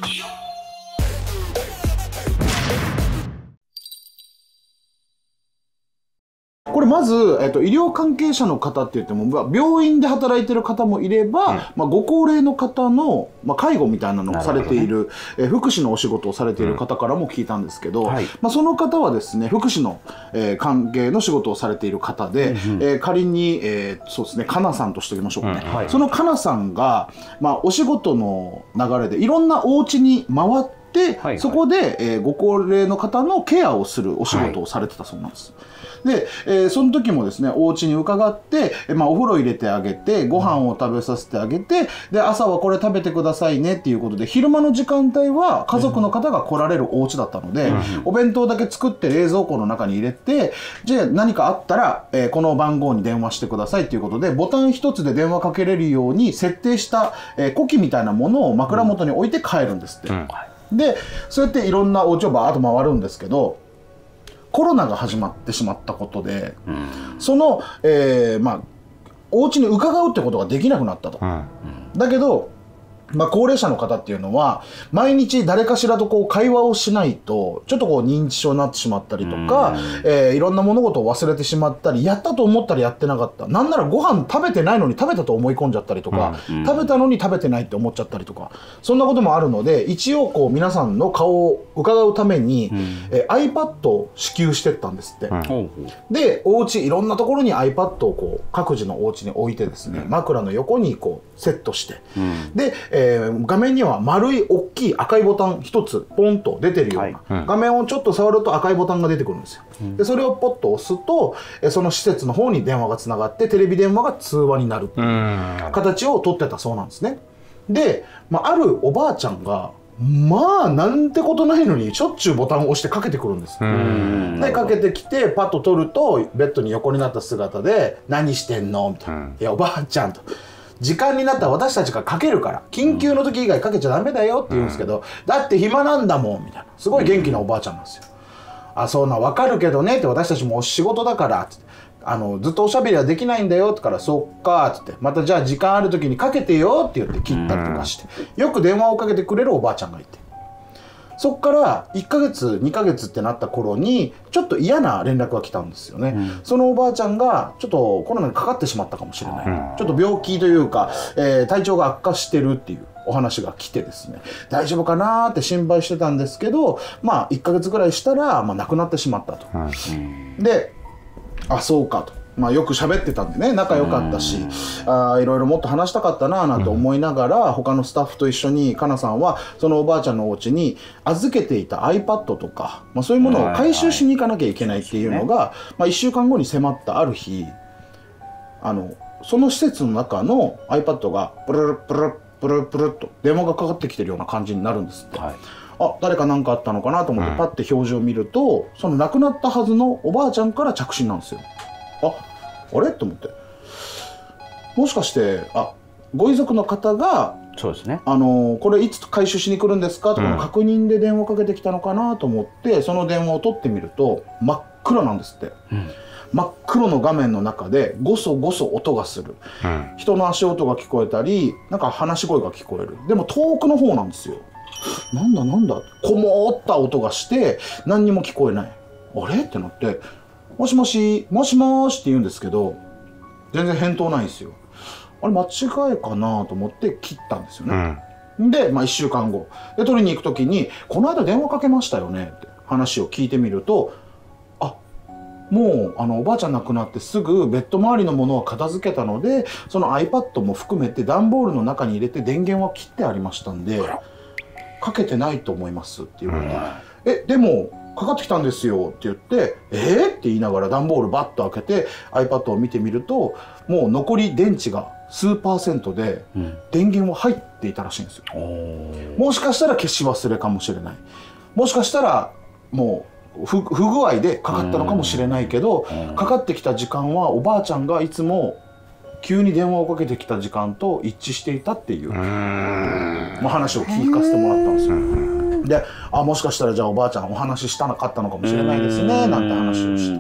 これまず、医療関係者の方って言っても、病院で働いてる方もいれば、ご高齢の方の、介護みたいなのをされている、福祉のお仕事をされている方からも聞いたんですけど、その方はですね、福祉の、関係の仕事をされている方で、仮に、そうですね、かなさんとしておきましょうかね。そのかなさんが、お仕事の流れでいろんなお家に回ってそこで、ご高齢の方のケアをするお仕事をされてたそうなんです。で、その時もですね、お家に伺って、お風呂入れてあげて、ご飯を食べさせてあげて、で、朝はこれ食べてくださいねっていうことで、昼間の時間帯は家族の方が来られるお家だったので、お弁当だけ作って冷蔵庫の中に入れて、じゃあ何かあったら、この番号に電話してくださいっていうことで、ボタン一つで電話かけれるように設定した、子機みたいなものを枕元に置いて帰るんですって。で、そうやっていろんなお家をバーッと回るんですけど、コロナが始まってしまったことで、その、お家に伺うってことができなくなったと。だけど、高齢者の方っていうのは毎日誰かしらとこう会話をしないとちょっとこう認知症になってしまったりとか、いろんな物事を忘れてしまったり、やったと思ったらやってなかった、なんならご飯食べてないのに食べたと思い込んじゃったりとか、食べたのに食べてないって思っちゃったりとか、そんなこともあるので、一応こう皆さんの顔を伺うために、iPad を支給してったんですって。で、お家いろんなところに iPad をこう各自のお家に置いてですね、枕の横にこうセットして、で、画面には丸い大きい赤いボタン一つポンと出てるような、画面をちょっと触ると赤いボタンが出てくるんですよ。でそれをポッと押すと、その施設の方に電話がつながってテレビ電話が通話になるっていう形をとってたそうなんですね。で、あるおばあちゃんがなんてことないのにしょっちゅうボタンを押してかけてくるんです。でかけてきてパッと取るとベッドに横になった姿で「何してんの?」みたいな「いやおばあちゃん」と。時間になったら私たちがかけるから緊急の時以外かけちゃダメだよって言うんですけど、だって暇なんだもんみたいな、すごい元気なおばあちゃんなんですよ。あ、そうな分かるけどねって、私たちも仕事だからってずっとおしゃべりはできないんだよってから、そっかってまたじゃあ時間ある時にかけてよって言って切ったりとかして、よく電話をかけてくれるおばあちゃんがいて、そっから1ヶ月2ヶ月ってなった頃にちょっと嫌な連絡が来たんですよね。そのおばあちゃんがちょっとコロナにかかってしまったかもしれない、ちょっと病気というか、体調が悪化してるっていうお話が来てですね、大丈夫かなーって心配してたんですけど、1ヶ月ぐらいしたら、亡くなってしまったと。で、あ、そうかと。よく喋ってたんでね、仲良かったし、いろいろもっと話したかったななんて思いながら、他のスタッフと一緒にかなさんはそのおばあちゃんのお家に預けていた iPad とか、そういうものを回収しに行かなきゃいけないっていうのが、1週間後に迫ったある日、その施設の中の iPad がプルルプルルプルルプルルと電話がかかってきてるような感じになるんですって。あ、誰か何かあったのかなと思ってパッて表示を見ると、その亡くなったはずのおばあちゃんから着信なんですよ。あれと思って、もしかしてご遺族の方がそうですね、これいつ回収しに来るんですかとかの確認で電話かけてきたのかなと思って、その電話を取ってみると真っ暗なんですって。真っ黒の画面の中でゴソゴソ音がする、人の足音が聞こえたり、なんか話し声が聞こえる。でも遠くの方なんですよ。なんだなんだ、こもった音がして何にも聞こえない。あれってなって、もしもし、もしもしって言うんですけど、全然返答ないんですよ。あれ間違いかなと思って切ったんですよね。で、1週間後で取りに行く時に、この間電話かけましたよねって話を聞いてみると、もうおばあちゃん亡くなってすぐベッド周りのものを片付けたので、その iPad も含めて段ボールの中に入れて電源は切ってありましたんで、かけてないと思いますって言われて、でもかかってきたんですよって言って、って言いながら段ボールバッと開けて iPad を見てみると、もう残り電池が数%で電源は入っていたらしいんですよ。もしかしたら消し忘れかもしれない、もしかしたらもう不具合でかかったのかもしれないけど、かかってきた時間はおばあちゃんがいつも急に電話をかけてきた時間と一致していたっていう話を聞かせてもらったんですよ。で、もしかしたらじゃあおばあちゃんお話ししたなかったのかもしれないですねなんて話をして、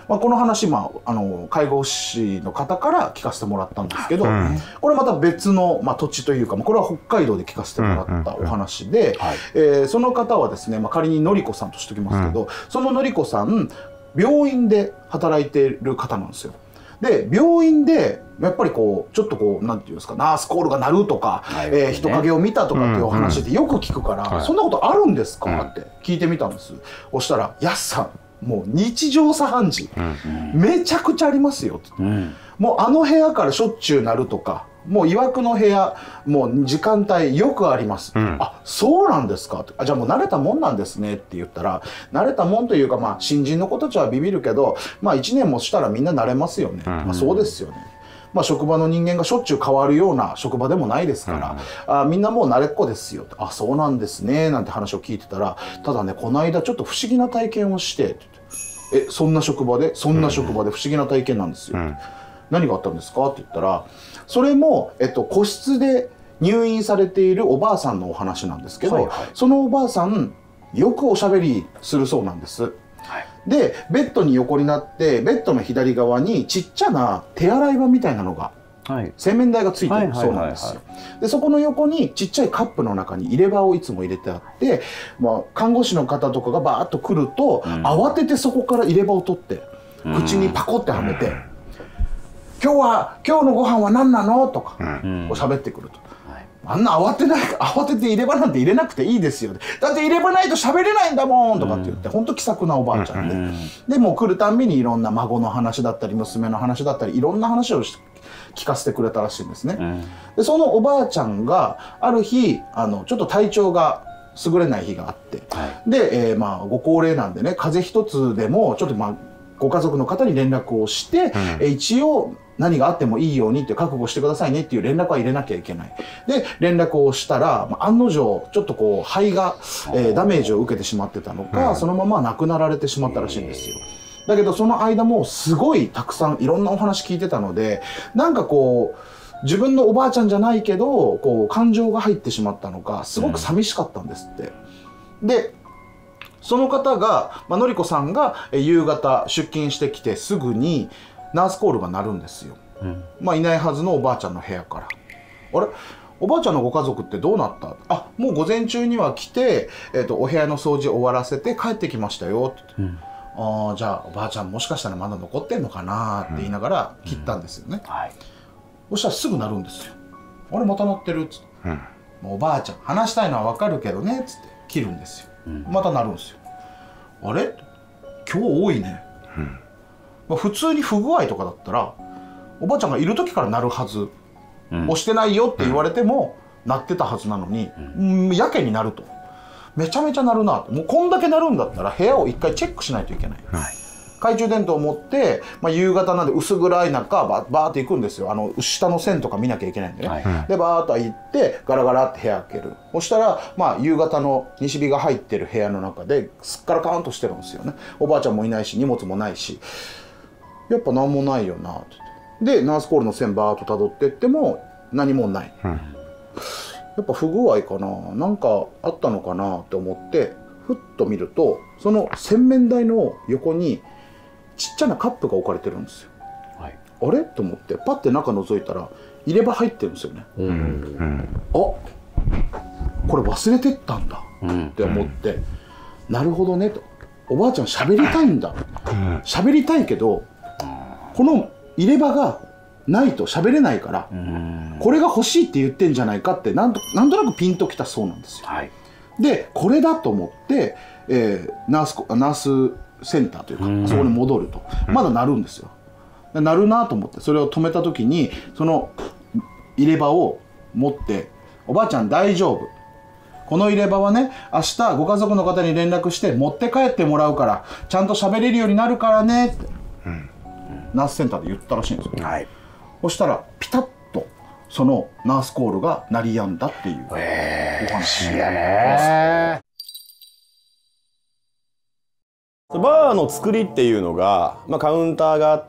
この話、介護士の方から聞かせてもらったんですけど、これまた別の、土地というか、これは北海道で聞かせてもらったお話で、その方はですね、仮にのりこさんとしておきますけど、そののりこさん、病院で働いている方なんですよ。で病院でやっぱりこうちょっとこうなんていうんですか、ナースコールが鳴るとか、人影を見たとかっていうお話ってよく聞くから、そんなことあるんですかって聞いてみたんです。そしたら「やすさん、もう日常茶飯事、めちゃくちゃありますよ」って、もうあの部屋からしょっちゅう鳴るとか、もう曰くの部屋もう時間帯よくあります、あ、そうなんですかって、じゃあもう慣れたもんなんですねって言ったら、慣れたもんというか、新人の子たちはビビるけど、1年もしたらみんな慣れますよね、そうですよね。職場の人間がしょっちゅう変わるような職場でもないですから、みんなもう慣れっこですよって、あ、そうなんですねなんて話を聞いてたら、ただね、この間ちょっと不思議な体験をしてって言って、そんな職場で不思議な体験なんですよ、何があったんですかって言ったら、それも、個室で入院されているおばあさんのお話なんですけど、そのおばあさんよくおしゃべりするそうなんです。でベッドに横になって、ベッドの左側にちっちゃな手洗い場みたいなのが、洗面台がついてるそうなんですよ。でそこの横にちっちゃいカップの中に入れ歯をいつも入れてあって、看護師の方とかがバーッと来ると、慌ててそこから入れ歯を取って口にパコってはめて「今日のご飯は何なの?」とか喋ってくると。あんな慌てて入れ歯なんて入れなくていいですよ。だって入れ歯ないと喋れないんだもんとかって言って、ほんと気さくなおばあちゃんで、でもう来るたんびにいろんな孫の話だったり娘の話だったりいろんな話を聞かせてくれたらしいんですね。でそのおばあちゃんがある日ちょっと体調が優れない日があって、で、ご高齢なんでね、風邪一つでもちょっとご家族の方に連絡をして、一応何があってもいいようにって覚悟してくださいねっていう連絡は入れなきゃいけない。で連絡をしたら、案の定ちょっとこう肺が、ダメージを受けてしまってたのか、そのまま亡くなられてしまったらしいんですよ。だけどその間もすごいたくさんいろんなお話聞いてたので、なんかこう自分のおばあちゃんじゃないけどこう感情が入ってしまったのか、すごく寂しかったんですって。でその方が、のりこさんが夕方出勤してきてすぐにナースコールが鳴るんですよ。いないはずのおばあちゃんの部屋から。あれ、おばあちゃんのご家族ってどうなった？あ、もう午前中には来て、お部屋の掃除終わらせて帰ってきましたよって言って、ああ、じゃあおばあちゃんもしかしたらまだ残ってんのかなって言いながら切ったんですよね。そしたらすぐ鳴るんですよ。あれ、また鳴ってるっつって、おばあちゃん話したいのは分かるけどねっつって切るんですよ。また鳴るんですよ。あれ、今日多いね。普通に不具合とかだったらおばあちゃんがいる時から鳴るはず、押してないよって言われても鳴ってたはずなのに、やけに鳴るとめちゃめちゃ鳴るなと。もうこんだけ鳴るんだったら部屋を一回チェックしないといけない。懐中電灯を持って、夕方なんで薄暗い中バーって行くんですよ。下の線とか見なきゃいけないんでね、でバーッと行ってガラガラって部屋開ける。そしたら夕方の西日が入ってる部屋の中ですっからかんとしてるんですよね。おばあちゃんもいないし荷物もないし、やっぱ何もないよなって言って、でナースコールの線バーッと辿ってっても何もない、やっぱ不具合かな、なんかあったのかなって思ってふっと見ると、その洗面台の横にちっちゃなカップが置かれてるんですよ。あれと思ってパッて中覗いたら入れ歯入ってるんですよね。あ、これ忘れてったんだって思って、なるほどねと。おばあちゃん喋りたいんだ、喋りたいけどこの入れ歯がないと喋れないから、これが欲しいって言ってんじゃないかってなんとなくピンときたそうなんですよ。でこれだと思って、ナースセンターというか、そこに戻るとまだ鳴るんですよ。鳴るなと思ってそれを止めた時に、その入れ歯を持って「おばあちゃん大丈夫、この入れ歯はね明日ご家族の方に連絡して持って帰ってもらうからちゃんと喋れるようになるからね」って、ナースセンターで言ったらしいんですよ。そしたらピタッとそのナースコールが鳴りやんだっていうお話やね。 バーの作りっていうのが、カウンターがあって、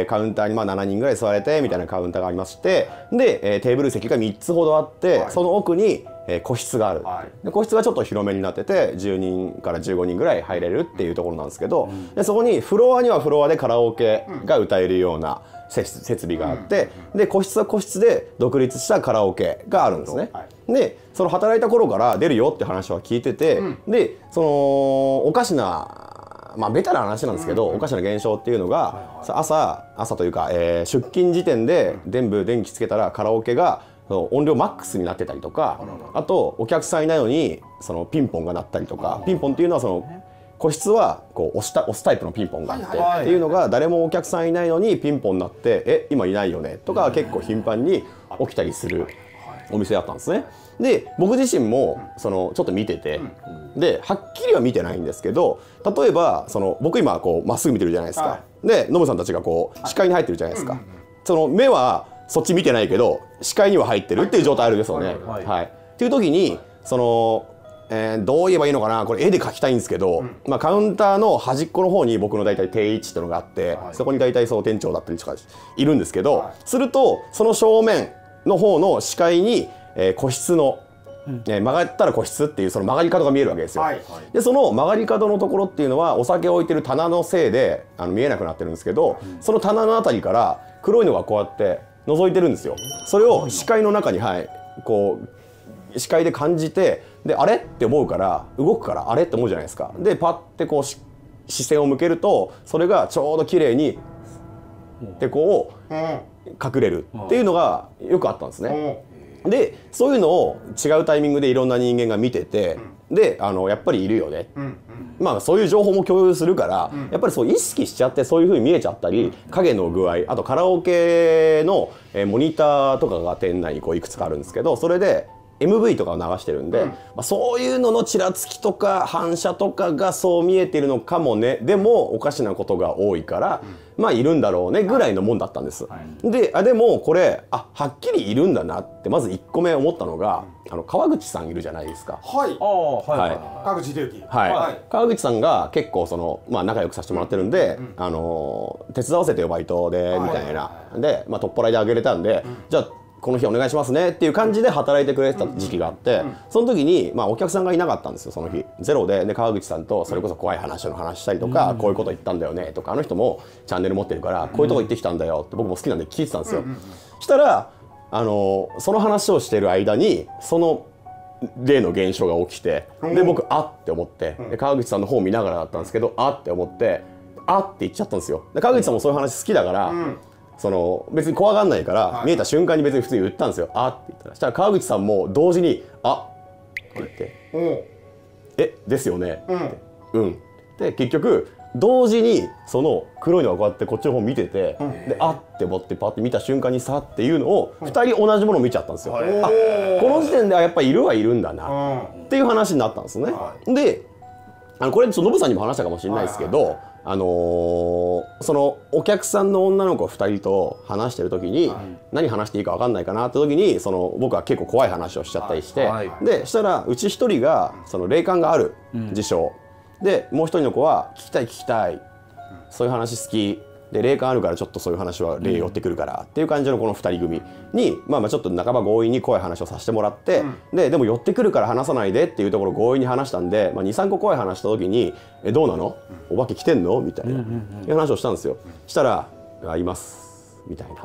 カウンターに7人ぐらい座れてみたいなカウンターがありまして、で、テーブル席が3つほどあって、その奥に個室がある、で個室がちょっと広めになってて10人から15人ぐらい入れるっていうところなんですけど、でそこにフロアにはフロアでカラオケが歌えるような設備があって、で個室は個室で独立したカラオケがあるんですね。でその働いた頃から出るよって話は聞いてて、でそのおかしなベタな話なんですけど、おかしな現象っていうのが、朝というか、出勤時点で全部電気つけたらカラオケが音量マックスになってたりとか、あとお客さんいないのにそのピンポンが鳴ったりとか、ピンポンっていうのはその個室はこう押すタイプのピンポンがあってっていうのが、誰もお客さんいないのにピンポン鳴って「今いないよね」とか結構頻繁に起きたりするお店だったんですね。で僕自身もちょっと見てて、ではっきりは見てないんですけど、例えば僕今こうまっすぐ見てるじゃないですか。でノブさんたちがこう視界に入ってるじゃないですか。その目はそっち見てないけど視界には入ってるっていう状態あるですよね。っていう時にどう言えばいいのかな、これ絵で描きたいんですけど、カウンターの端っこの方に僕の大体定位置っていうのがあって、そこに大体その店長だったりとかいるんですけど、するとその正面の方の視界に個室の曲がったら個室っていうその曲がり角が見えるわけですよ。でその曲がり角のところっていうのはお酒を置いてる棚のせいで見えなくなってるんですけど、その棚のあたりから黒いのがこうやって覗いてるんですよ。それを視界の中にこう視界で感じて、であれって思うから動くからあれって思うじゃないですか。でパッてこう視線を向けるとそれがちょうど綺麗にでこう隠れるっていうのがよくあったんですね。でそういうのを違うタイミングでいろんな人間が見てて、でやっぱりいるよね、そういう情報も共有するから、やっぱりそう意識しちゃってそういう風に見えちゃったり、影の具合、あとカラオケのモニターとかが店内にこういくつかあるんですけど、それでMV とかを流してるんで、そういうののちらつきとか反射とかがそう見えてるのかもね。でもおかしなことが多いから、いるんだろうねぐらいのもんだったんです。でもこれはっきりいるんだなってまず1個目思ったのが、川口さんいるじゃないですか。 川口秀幸。 川口さんが結構仲良くさせてもらってるんで、手伝わせてよバイトでみたいなで取っ払いであげれたんで、じゃあこの日お願いしますねっていう感じで働いてくれてた時期があって、その時にお客さんがいなかったんですよ。その日ゼロで、川口さんとそれこそ怖い話したりとか、こういうこと言ったんだよねとか、あの人もチャンネル持ってるからこういうとこ行ってきたんだよって僕も好きなんで聞いてたんですよ。したらその話をしてる間にその例の現象が起きて、で僕って思って、で川口さんの方を見ながらだったんですけどって思ってって言っちゃったんですよ。で川口さんもそういう話好きだから、別に怖がんないから、見えた瞬間に別に普通に言ったんですよ。って言ったら、したら川口さんも同時にって言って「ですよね」って「うん」で結局同時にその黒いのがこうやってこっちの方見てて、でって思ってパッて見た瞬間にっていうのを2人同じものを見ちゃったんですよ。この時点ではやっぱりいるはいるんだなっていう話になったんですね。でこれノブさんにも話したかもしれないですけど、そのお客さんの女の子2人と話してる時に、何話していいか分かんないかなって時に僕は結構怖い話をしちゃったりして、でしたらうち1人が霊感がある自称で、もう1人の子は聞きたいそういう話好きで、霊感あるからちょっとそういう話は霊寄ってくるからっていう感じのこの2人組にちょっと半ば強引に怖い話をさせてもらって、でも寄ってくるから話さないでっていうところを強引に話したんで、23個怖い話した時に「どうなの？お化け来てんの？」みたいないう話をしたんですよ。したら「います」みたいな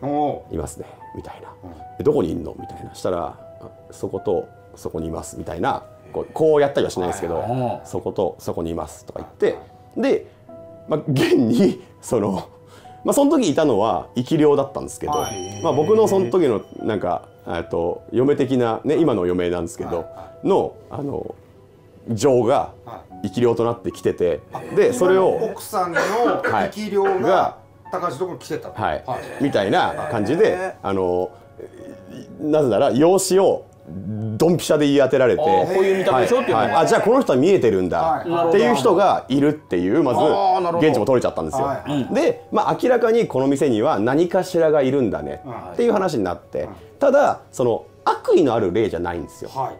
「いますね」みたいな「どこにいんの？」みたいなしたら「そことそこにいます」みたいな、こうやったりはしないですけど「そことそこにいます」とか言って、で現にその時いたのは生き霊だったんですけど、僕のその時のなんか嫁的なね、今の嫁なんですけどの情が生き霊となってきてて、でそれを奥さんの生き霊が高橋のところに来てたみたいな感じで、なぜなら容姿をドンピシャで言い当てられて、こういう見た目でしょっていうの、じゃあこの人は見えてるんだっていう人がいるっていう、まず現地も取れちゃったんですよ。で明らかにこの店には何かしらがいるんだねっていう話になって、ただその悪意のある霊じゃないんですよ。っ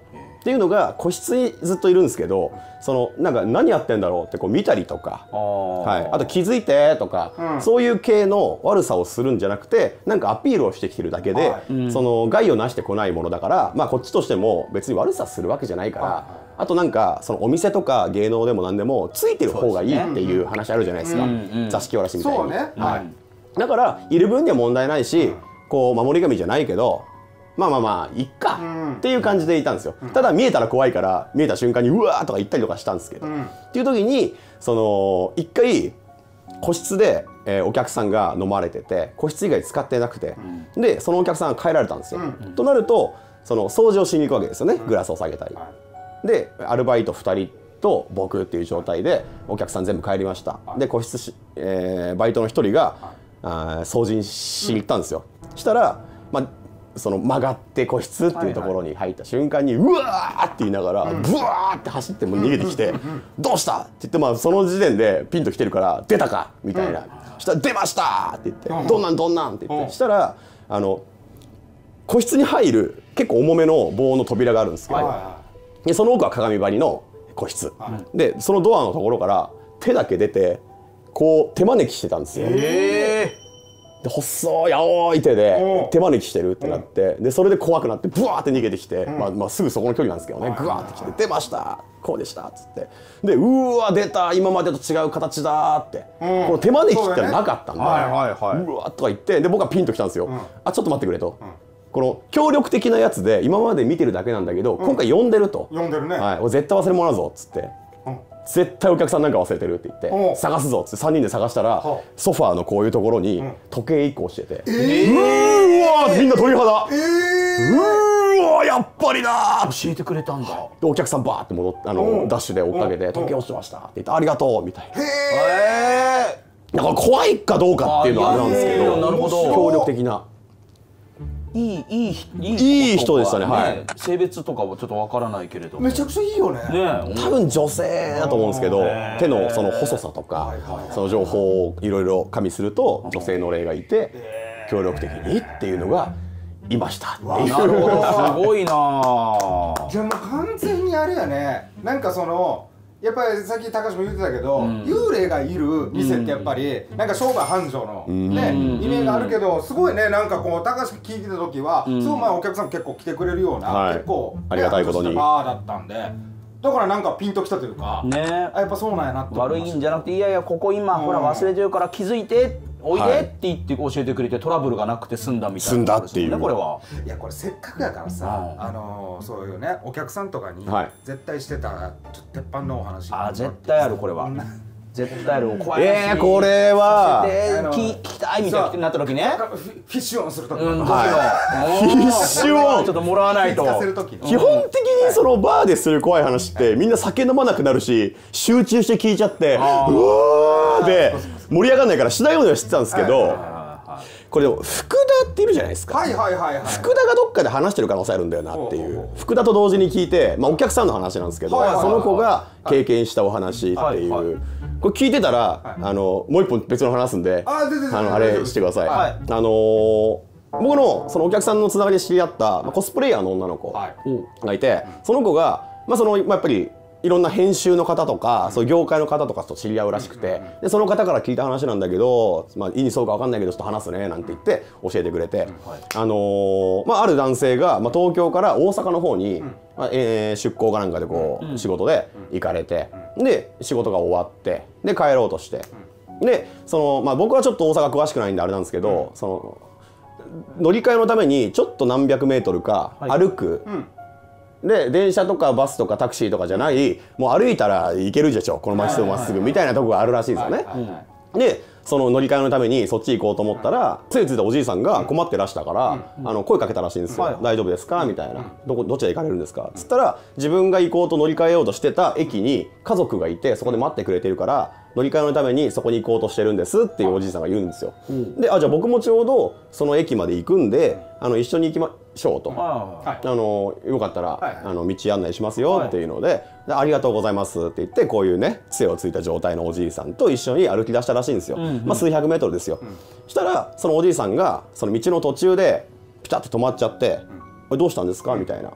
っていうのが個室にずっといるんですけど、そのなんか何やってんだろうってこう見たりとか、はい、あと気づいてとか、そういう系の悪さをするんじゃなくて、なんかアピールをしてきてるだけで、その害をなしてこないものだから、まあこっちとしても別に悪さするわけじゃないから、あとなんかそのお店とか芸能でも何でもついてる方がいいっていう話あるじゃないですか、座敷わらしみたいに。 そうね、はい、 だからいる分には問題ないし、こう守り神じゃないけど、まあまあまあいっかっていう感じでいたんですよ。ただ見えたら怖いから見えた瞬間にうわーとか言ったりとかしたんですけど、っていう時にその一回個室で、お客さんが飲まれてて個室以外使ってなくて、でそのお客さんが帰られたんですよ。となるとその掃除をしに行くわけですよね、グラスを下げたり。でアルバイト2人と僕っていう状態でお客さん全部帰りました。で個室バイトの1人が掃除にしに行ったんですよ。したら、まあその曲がって個室っていうところに入った瞬間にうわーって言いながらブワーって走ってもう逃げてきて「どうした?」って言って、まあその時点でピンと来てるから「出たか?」みたいな。したら「出ました!」って言って「どんなんどんなん?」って言って、したら個室に入る結構重めの棒の扉があるんですけど、でその奥は鏡張りの個室で、そのドアのところから手だけ出てこう手招きしてたんですよ。で細い青い手で手招きしてるってなって、でそれで怖くなってブワーって逃げてきて、まあすぐそこの距離なんですけどね、グワーって来て「出ましたこうでした」っつって、で「うわ出た今までと違う形だ」って、この手招きってなかったんで「うわ」とか言って、で僕はピンときたんですよ。あちょっと待ってくれと。この協力的なやつで今まで見てるだけなんだけど、今回呼んでると。 呼んでるね。 はい、絶対忘れ物だぞっつって。絶対お客さんなんか忘れてるって言って探すぞっつって3人で探したら、ソファーのこういうところに時計1個落ちてて、うわみんな鳥肌、うわやっぱりだ教えてくれたんだ。 でお客さんバーって戻ってダッシュで追っかけて時計落ちてましたって言ってありがとうみたいな。だから怖いかどうかっていうのはあれなんですけど、 なるほど、 協力的な。いい人でしたね。はい。 性別とかはちょっとわからないけれども、 めちゃくちゃいいよね。 多分女性だと思うんですけど、手のその細さとかその情報をいろいろ加味すると女性の霊がいて協力的にっていうのがいましたっていう。 なるほど、すごいな。 じゃあもう完全にあれやね。なんかそのやっぱりさっき高橋も言ってたけど、幽霊がいる店ってやっぱりなんか商売繁盛のねイメージがあるけど、すごいね、なんかこう高橋が聞いてた時はすごいお客さん結構来てくれるような結構ありがたいことにバーだったんで、だからなんかピンときたというか、やっぱそうなんやなって。 悪いんじゃなくて、いやいやここ今ほら忘れてるから気づいておいでって言って教えてくれて、トラブルがなくて済んだみたいな。 済んだっていう。 これは。 いやこれせっかくやからさ、そういうねお客さんとかに絶対してた鉄板のお話。 あ絶対ある、これは。絶対ある。怖い。 これは聞きたいみたいになった時ね。 フィッシュオンする時。 フィッシュオンちょっともらわないと。 基本的にそのバーでする怖い話ってみんな酒飲まなくなるし集中して聞いちゃってうわーで盛り上がらないからしないようにはしてたんですけど、これでも福田っているじゃないですか。福田がどっかで話してる可能性あるんだよなっていう。福田と同時に聞いて、まあお客さんの話なんですけど、その子が経験したお話っていう。これ聞いてたらもう一本別の話すんであれしてください。僕のそのお客さんのつながりで知り合ったコスプレイヤーの女の子がいて、その子がやっぱりいろんな編集の方とかそういう業界の方とかと知り合うらしくて、でその方から聞いた話なんだけど、いいにそうか分かんないけどちょっと話すねなんて言って教えてくれて、ある男性が東京から大阪の方に出向かなんかでこう仕事で行かれて、で仕事が終わってで帰ろうとして、で僕はちょっと大阪詳しくないんであれなんですけど、その乗り換えのためにちょっと何百メートルか歩く。で電車とかバスとかタクシーとかじゃない、もう歩いたら行けるでしょこの街とまっすぐみたいなとこがあるらしいですよね。でその乗り換えのためにそっち行こうと思ったらついついたおじいさんが困ってらしたから声かけたらしいんですよ。大丈夫ですかみたいな。どちら行かれるんですかっつったら、自分が行こうと乗り換えようとしてた駅に家族がいてそこで待ってくれてるから乗り換えのためにそこに行こうとしてるんですっていうおじいさんが言うんですよ。でじゃあ僕もちょうどその駅まで行くんで一緒に行きましょうと、よかったら道案内しますよっていうので、ありがとうございますって言ってこういうね杖をついた状態のおじいさんと一緒に歩き出したらしいんですよ。数百メートルですよ。したらそのおじいさんがその道の途中でピタッと止まっちゃって「どうしたんですか?」みたいな。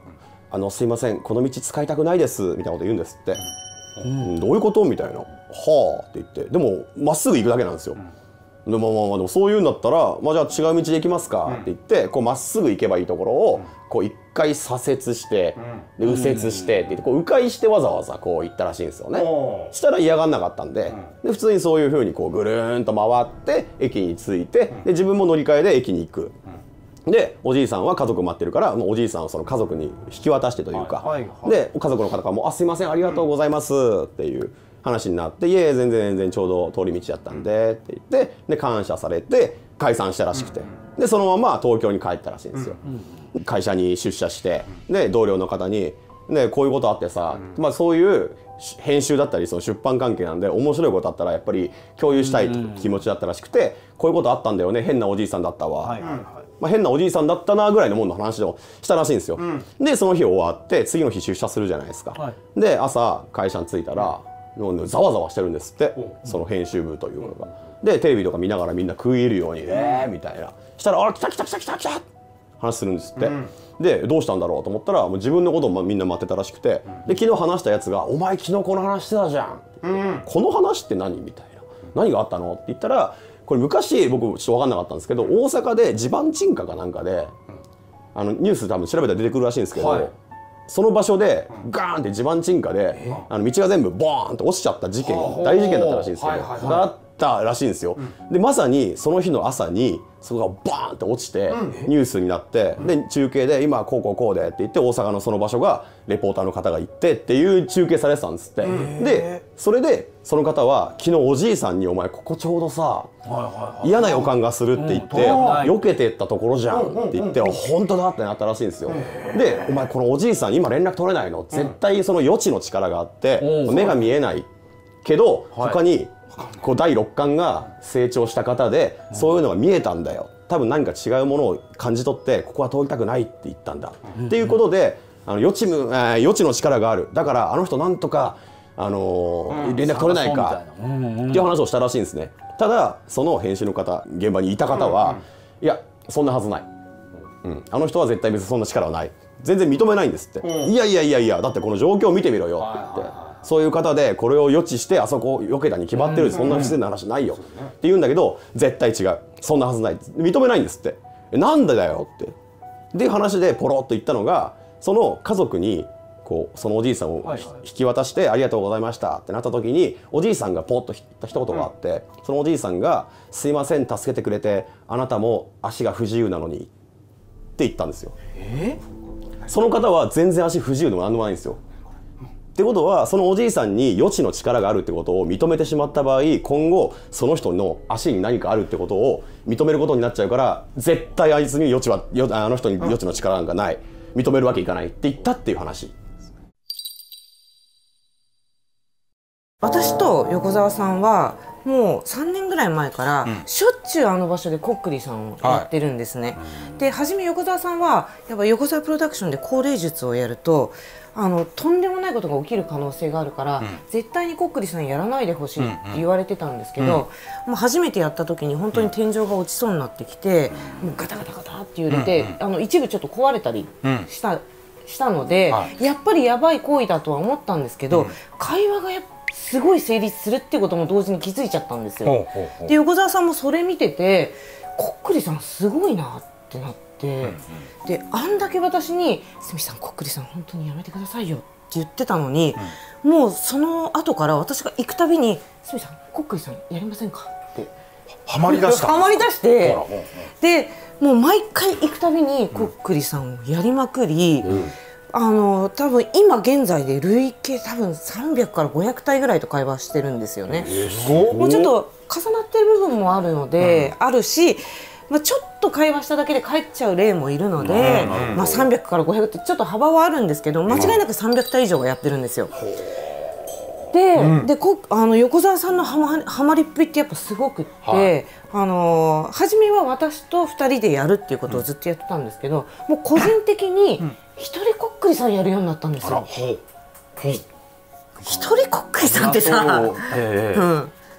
すいませんこの道使いたくないです」みたいなこと言うんですって。どういうことみたいな「はあ」って言って、でもまっすぐ行くだけなんですよ。でもでもそういうんだったら、じゃあ違う道で行きますかって言って、こうまっすぐ行けばいいところをこう一回左折して、で右折してって言ってこう迂回してわざわざこう行ったらしいんですよね。したら嫌がんなかったんで、普通にそういうふうにこうぐるーんと回って駅に着いて、で自分も乗り換えで駅に行く。でおじいさんは家族待ってるから、もうおじいさんをその家族に引き渡してというか、で家族の方からも「すいませんありがとうございます」っていう話になって「いえ全然ちょうど通り道だったんで」って言って、で感謝されて解散したらしくて、でそのまま東京に帰ったらしいんですよ。会社に出社して、で同僚の方に「ねこういうことあってさ」そういう編集だったりその出版関係なんで面白いことあったらやっぱり共有したい気持ちだったらしくて「こういうことあったんだよね変なおじいさんだったわ」変なおじいさんだったなぐらいのもんの話をしたらしいんですよ。でその日終わって次の日出社するじゃないですか。で朝会社に着いたらざわざわしてるんですって、その編集部というのが。でテレビとか見ながらみんな食い入るようにみたいなしたら「あ来た来た来た来た来た!」話するんですって。でどうしたんだろうと思ったらもう自分のことをみんな待ってたらしくて、で昨日話したやつが「お前昨日この話してたじゃん」この話って何?」みたいな「何があったの?」って言ったら、これ昔僕ちょっと分かんなかったんですけど、大阪で地盤沈下かなんかでニュース多分調べたら出てくるらしいんですけど、その場所でガーンって地盤沈下で道が全部ボーンと落ちちゃった事件、大事件だったらしいんですけど、があったらしいんですよ。でまさにその日の朝にそこがバーンって落ちてニュースになって、で中継で今こうこうこうでって言って大阪のその場所がレポーターの方が行ってっていう中継されてたんですって。でそれでその方は昨日おじいさんに「お前ここちょうどさ嫌な予感がする」って言って避けてったところじゃんって言って「本当だ」ってなったらしいんですよ。で「お前このおじいさん今連絡取れないの?」絶対その予知の力があって目が見えないけど他にこう第六感が成長した方でそういうのが見えたんだよ、多分何か違うものを感じ取ってここは通りたくないって言ったんだっていうことで、予知の力がある、だからあの人なんとか連絡取れないかっていう話をしたらしいんですね。ただその編集の方現場にいた方はいやそんなはずない、あの人は絶対別にそんな力はない、全然認めないんですって、いやいやいやいやだってこの状況を見てみろよって言って。そういう方でこれを予知してあそこを避けたに決まってる、そんな不自然な話ないよって言うんだけど、絶対違う、そんなはずない、認めないんですって。なんでだよってで話でポロッと言ったのが、その家族にこうそのおじいさんを引き渡して「ありがとうございました」ってなった時に、おじいさんがポッと言った一言があって、そのおじいさんが「すいません助けてくれて、あなたも足が不自由なのに」って言ったんですよ。その方は全然足不自由でも何でもないんですよ。ってことはそのおじいさんに予知の力があるってことを認めてしまった場合、今後その人の足に何かあるってことを認めることになっちゃうから、絶対あいつにあの人に予知の力なんかない、認めるわけいかないって言ったっていう話。 私と横澤さんはもう3年ぐらい前からしょっちゅうあの場所でコックリさんをやってるんですね。で初め横澤さんはやっぱ横澤プロダクションで高齢術をやるととんでもないことが起きる可能性があるから、絶対にコックリさんやらないでほしいって言われてたんですけど、もう初めてやった時に本当に天井が落ちそうになってきて、もうガタガタガタって揺れて、一部ちょっと壊れたりしたので、やっぱりやばい行為だとは思ったんですけど、会話がすごい成立するってことも同時に気づいちゃったんですよ。で横澤さんもそれ見てて、コックリさんすごいなってなって。であんだけ私に「すみさんコックリさん本当にやめてくださいよ」って言ってたのに、もうその後から私が行くたびに「すみさんコックリさんやりませんか?」ってハマりだしてでもう毎回行くたびにコックリさんをやりまくり、多分今現在で累計多分300から500体ぐらいと会話してるんですよね。もうちょっと重なってる部分もあるので、あるし、ちょっと会話しただけで帰っちゃう例もいるので、300から500ってちょっと幅はあるんですけど、間違いなく300体以上はやってるんですよ。で横澤さんのハマりっぷりってやっぱすごくって、初めは私と2人でやるっていうことをずっとやってたんですけど、もう個人的に一人コックリさんやるようになったんですよ。一人コックリさんってさ、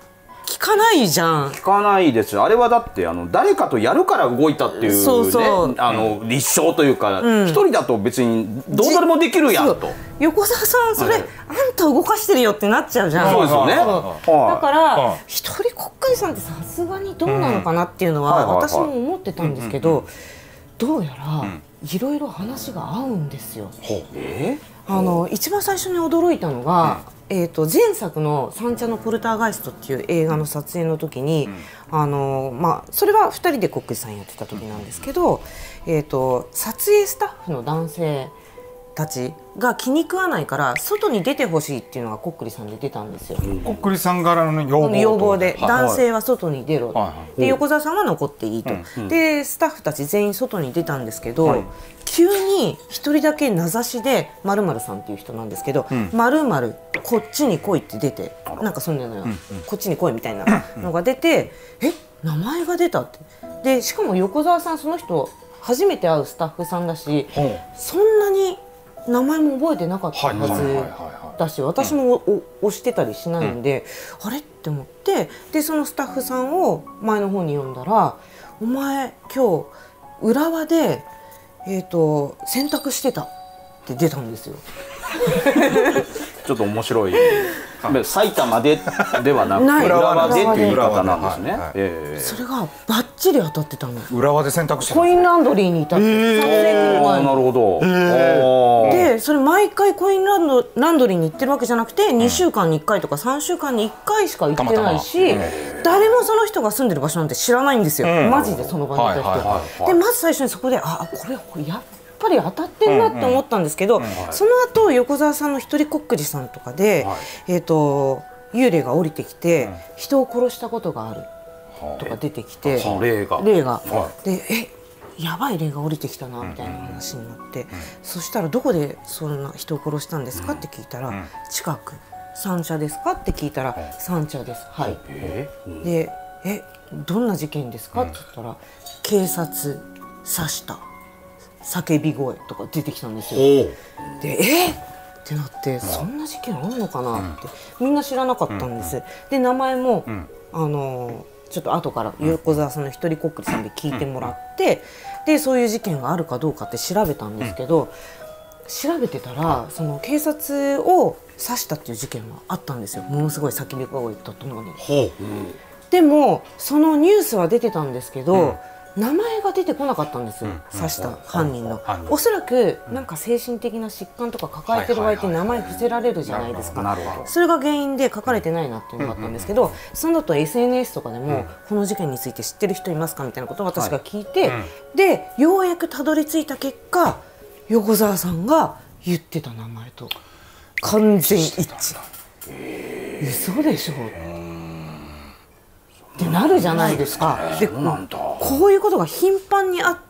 聞かないじゃん。 聞かないですよ。あれはだって誰かとやるから動いたっていうね、 そうそう立証というか、一人だと別にどうでもできるやんと。 横澤さんそれ、あんた動かしてるよってなっちゃうじゃん。 そうですよね。 だから一人こっかりさんってさすがにどうなのかなっていうのは私も思ってたんですけど、どうやらいろいろ話が合うんですよ。一番最初に驚いたのが、前作の「三茶のポルターガイスト」っていう映画の撮影の時に、それは2人でコックリさんやってた時なんですけど、撮影スタッフの男性たちが気に食わないから外に出てほしいっていうのがコックリさんで出たんですよ。 コックリさんからの要望で男性は外に出ろ、で横澤さんは残っていいと、でスタッフたち全員外に出たんですけど、急に一人だけ名指しで〇〇さんっていう人なんですけど、〇〇こっちに来いって出て、なんかそんなのよ、こっちに来いみたいなのが出て、名前が出たって。でしかも横澤さんその人初めて会うスタッフさんだし、そんなに名前も覚えてなかったはずだし、私も押してたりしないんで、あれって思って、でそのスタッフさんを前の方に呼んだら「お前今日浦和で洗濯してた」って出たんですよ。 ちょっと面白い。埼玉ではなく浦和でっていう言い方なんですね。 それがバッチリ当たってたの。 浦和で洗濯してた。 コインランドリーにいたって。 なるほど。 でそれ毎回コインランドリーに行ってるわけじゃなくて、2週間に1回とか3週間に1回しか行ってないし、誰もその人が住んでる場所なんて知らないんですよ。マジでその場にいた人。でまず最初にそこでこれやっぱり当たってんなって思ったんですけど、その後横澤さんの一人こっくりさんとかで、幽霊が降りてきて人を殺したことがあるとか出てきて、霊がでやばい霊が降りてきたなみたいな話になって、そしたらどこでそんな人を殺したんですかって聞いたら、近く三茶ですかって聞いたら三茶です、はい。でどんな事件ですかって言ったら、警察刺した叫び声とか出てきたんですよ。でってなって、そんな事件あるのかなってみんな知らなかったんです。で名前もちょっと後から横澤さんの一人こっくりさんで聞いてもらって、でそういう事件があるかどうかって調べたんですけど、調べてたらその警察を刺したっていう事件はあったんですよ。ものすごい叫び声とともに。でもそのニュースは出てたんですけど、名前が出てこなかったんですよ、刺した犯人の。おそらくなんか精神的な疾患とか抱えてる場合って名前伏せられるじゃないですか。それが原因で書かれてないなっていうのがあったんですけど、その後 SNS とかでもこの事件について知ってる人いますかみたいなことを私が聞いて、でようやくたどり着いた結果、横澤さんが言ってた名前と完全一致。嘘でしょってなるじゃないですか。でこういうことが頻繁にあって、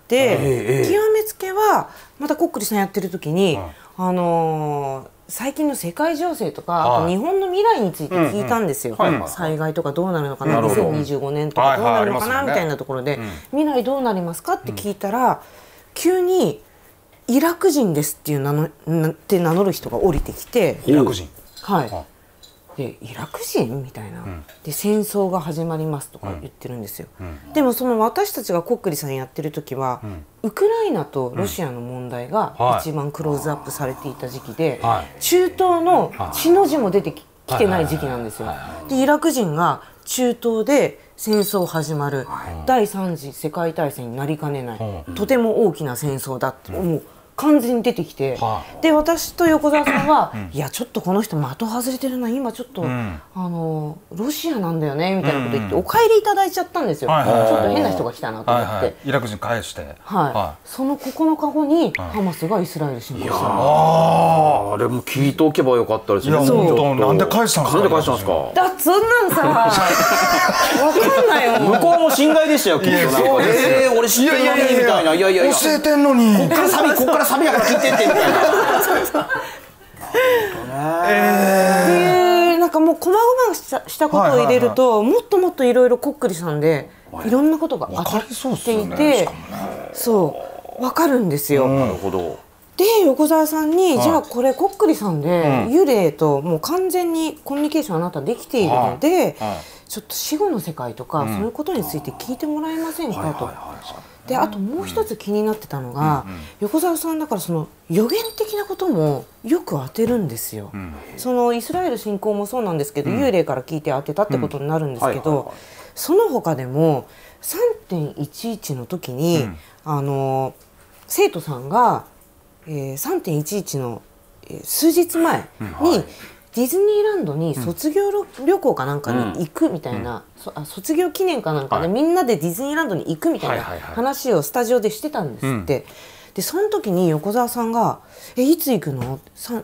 極めつけはまたこっくりさんやってる時に、最近の世界情勢とか、あと日本の未来について聞いたんですよ。災害とかどうなるのかな、2025年とかどうなるのかなみたいなところで、未来どうなりますかって聞いたら、急にイラク人ですって名乗る人が降りてきて、 イラク人、 はい。でイラク人みたいな、で戦争が始まりますとか言ってるんですよ。でもその私たちがこっくりさんやってる時は、ウクライナとロシアの問題が一番クローズアップされていた時期で、中東の血の字も出てきてない時期なんですよ。でイラク人が中東で戦争始まる、第3次世界大戦になりかねない、とても大きな戦争だってもう完全に出てきて、で私と横澤さんは「いやちょっとこの人的外れてるな、今ちょっとロシアなんだよね」みたいなこと言ってお帰りいただいちゃったんですよ。ちょっと変な人が来たなと思って、 イラク人返して、 その9日後にハマスがイスラエル侵攻した。 あれも聞いておけばよかったですね。 なんで返したんですか。 なんで返したんですか。 だってそんなんさ分かんないよ。 向こうも心外でしたよきっと。俺知ってるのにみたいな。いや教えてんのに、 こっからサビやから聞いてってみたいな。 なんかもう細々したことを入れると、もっともっといろいろこっくりさんでいろんなことが当たっていて、そう分かるんですよ。 なるほど。 で横澤さんに、じゃあこれこっくりさんで幽霊ともう完全にコミュニケーションあなたできているので、 ちょっと死後の世界とか、そういうことについて聞いてもらえませんかと。であともう一つ気になってたのが、横澤さんだからその予言的なこともよく当てるんですよ。そのイスラエル侵攻もそうなんですけど、幽霊から聞いて当てたってことになるんですけど、その他でも 3.11 の時に、生徒さんが、3.11 の数日前にディズニーランドに卒業旅行かなんかに行くみたいな、卒業記念かなんかでみんなでディズニーランドに行くみたいな話をスタジオでしてたんですって。でその時に横澤さんが「いつ行くの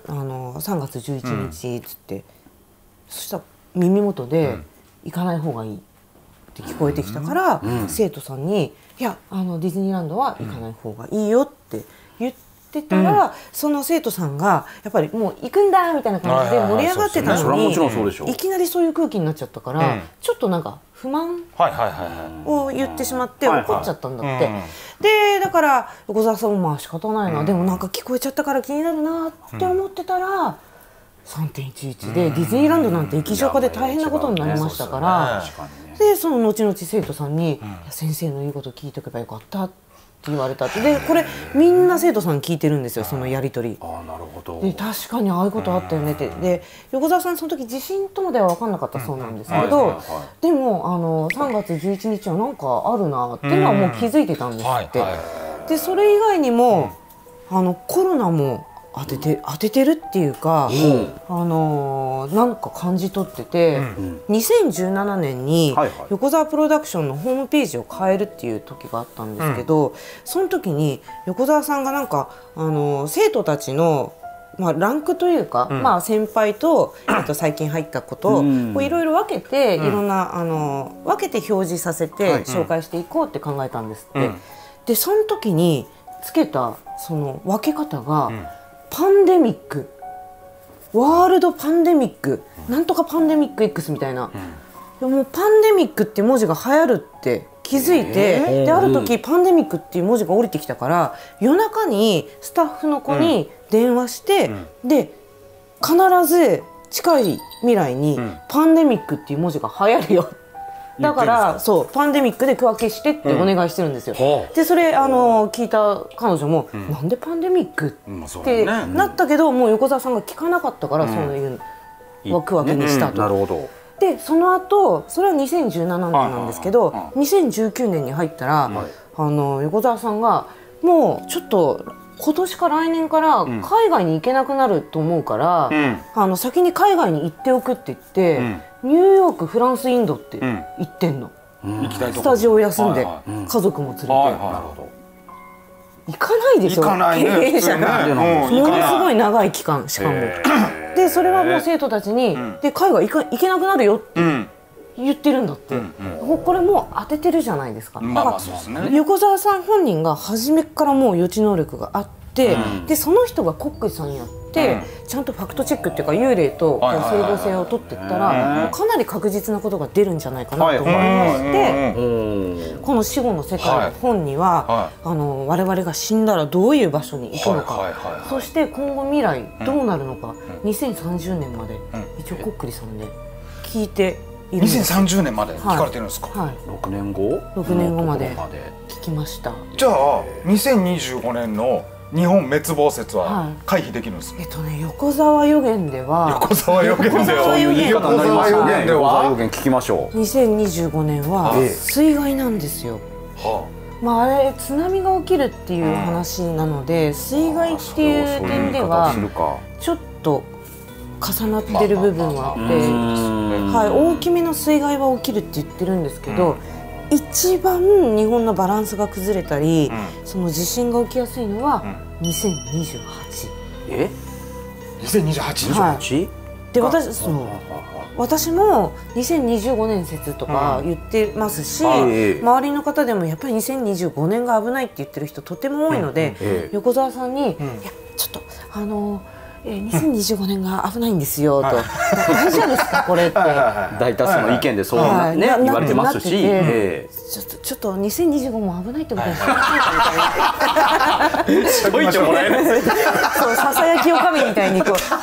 ？3月11日」っつって、そしたら耳元で「行かない方がいい」って聞こえてきたから、生徒さんに「いやディズニーランドは行かない方がいいよ」って言ってたら、その生徒さんがやっぱりもう行くんだみたいな感じで盛り上がってたのに、いきなりそういう空気になっちゃったから、ちょっとなんか不満を言ってしまって怒っちゃったんだって。でだから横澤さんもまあ仕方ないな、でもなんか聞こえちゃったから気になるなって思ってたら、3.11 でディズニーランドなんて液状化で大変なことになりましたから、でその後々生徒さんに「先生の言うこと聞いておけばよかった」って言われたって。でこれみんな生徒さん聞いてるんですよ、そのやり取り。 なるほど。 で確かにああいうことあったよねって。で横澤さんその時地震とまでは分かんなかったそうなんですけど、でも3月11日はなんかあるなっていうのはもう気づいてたんですって。でそれ以外にもコロナも当ててるっていうか、なんか感じ取ってて、2017年に横澤プロダクションのホームページを変えるっていう時があったんですけど、その時に横澤さんがなんか生徒たちのランクというか、先輩と最近入ったことをいろいろ分けて、いろんな分けて表示させて紹介していこうって考えたんですって。でその時につけたその分け方が、パンデミック、ワールドパンデミック、なんとかパンデミック X みたいな、もうパンデミックって文字が流行るって気づいて、である時パンデミックっていう文字が降りてきたから、夜中にスタッフの子に電話して、で必ず近い未来にパンデミックっていう文字が流行るよ、だからそうパンデミックで区分けしてってお願いしてるんですよ。でそれ聞いた彼女も、なんでパンデミックってなったけど、もう横澤さんが聞かなかったから、そういう区分けにしたと。 なるほど。 でその後それは2017年なんですけど、2019年に入ったら横澤さんがもうちょっと今年か来年から海外に行けなくなると思うから、先に海外に行っておくって言って、ニューヨーク、フランス、インドって行ってんの。スタジオを休んで家族も連れて。行かないでしょ、経営者が。ものすごい長い期間、しかも。でそれはもう生徒たちにで海外行けなくなるよって言ってるんだって。これもう当ててるじゃないですか。だから横澤さん本人が初めからもう予知能力があって、でその人がコックさんやってちゃんとファクトチェックっていうか、幽霊と整合性を取っていったらかなり確実なことが出るんじゃないかなと思いまして、この死後の世界の本には我々が死んだらどういう場所に行くのか、そして今後未来どうなるのか、2030年まで一応コックリさんで聞いている。 2030年まで聞かれてるんですか。 6年後 6年後まで聞きました。 じゃあ2025年の日本滅亡説は回避できるんですね。 横澤予言では横澤予言ではそういう言い方になりましたね。横澤予言聞きましょう。 2025年は水害なんですよ。あれ津波が起きるっていう話なので、水害っていう点ではちょっと重なってる部分はあって、大きめの水害は起きるって言ってるんですけど、一番日本のバランスが崩れたり、その地震が起きやすいのは2028。 2028？ で私も2025年説とか言ってますし、周りの方でもやっぱり2025年が危ないって言ってる人とても多いので、横澤さんに「いやちょっと2025年が危ないんですよ」と「大丈夫ですかこれ」って大多数の意見でそうね言われてますし、 ちょっと2025も危ないってことにしませんかみたいな。 解いてもらえない。 そうささやきおかみみたいにこう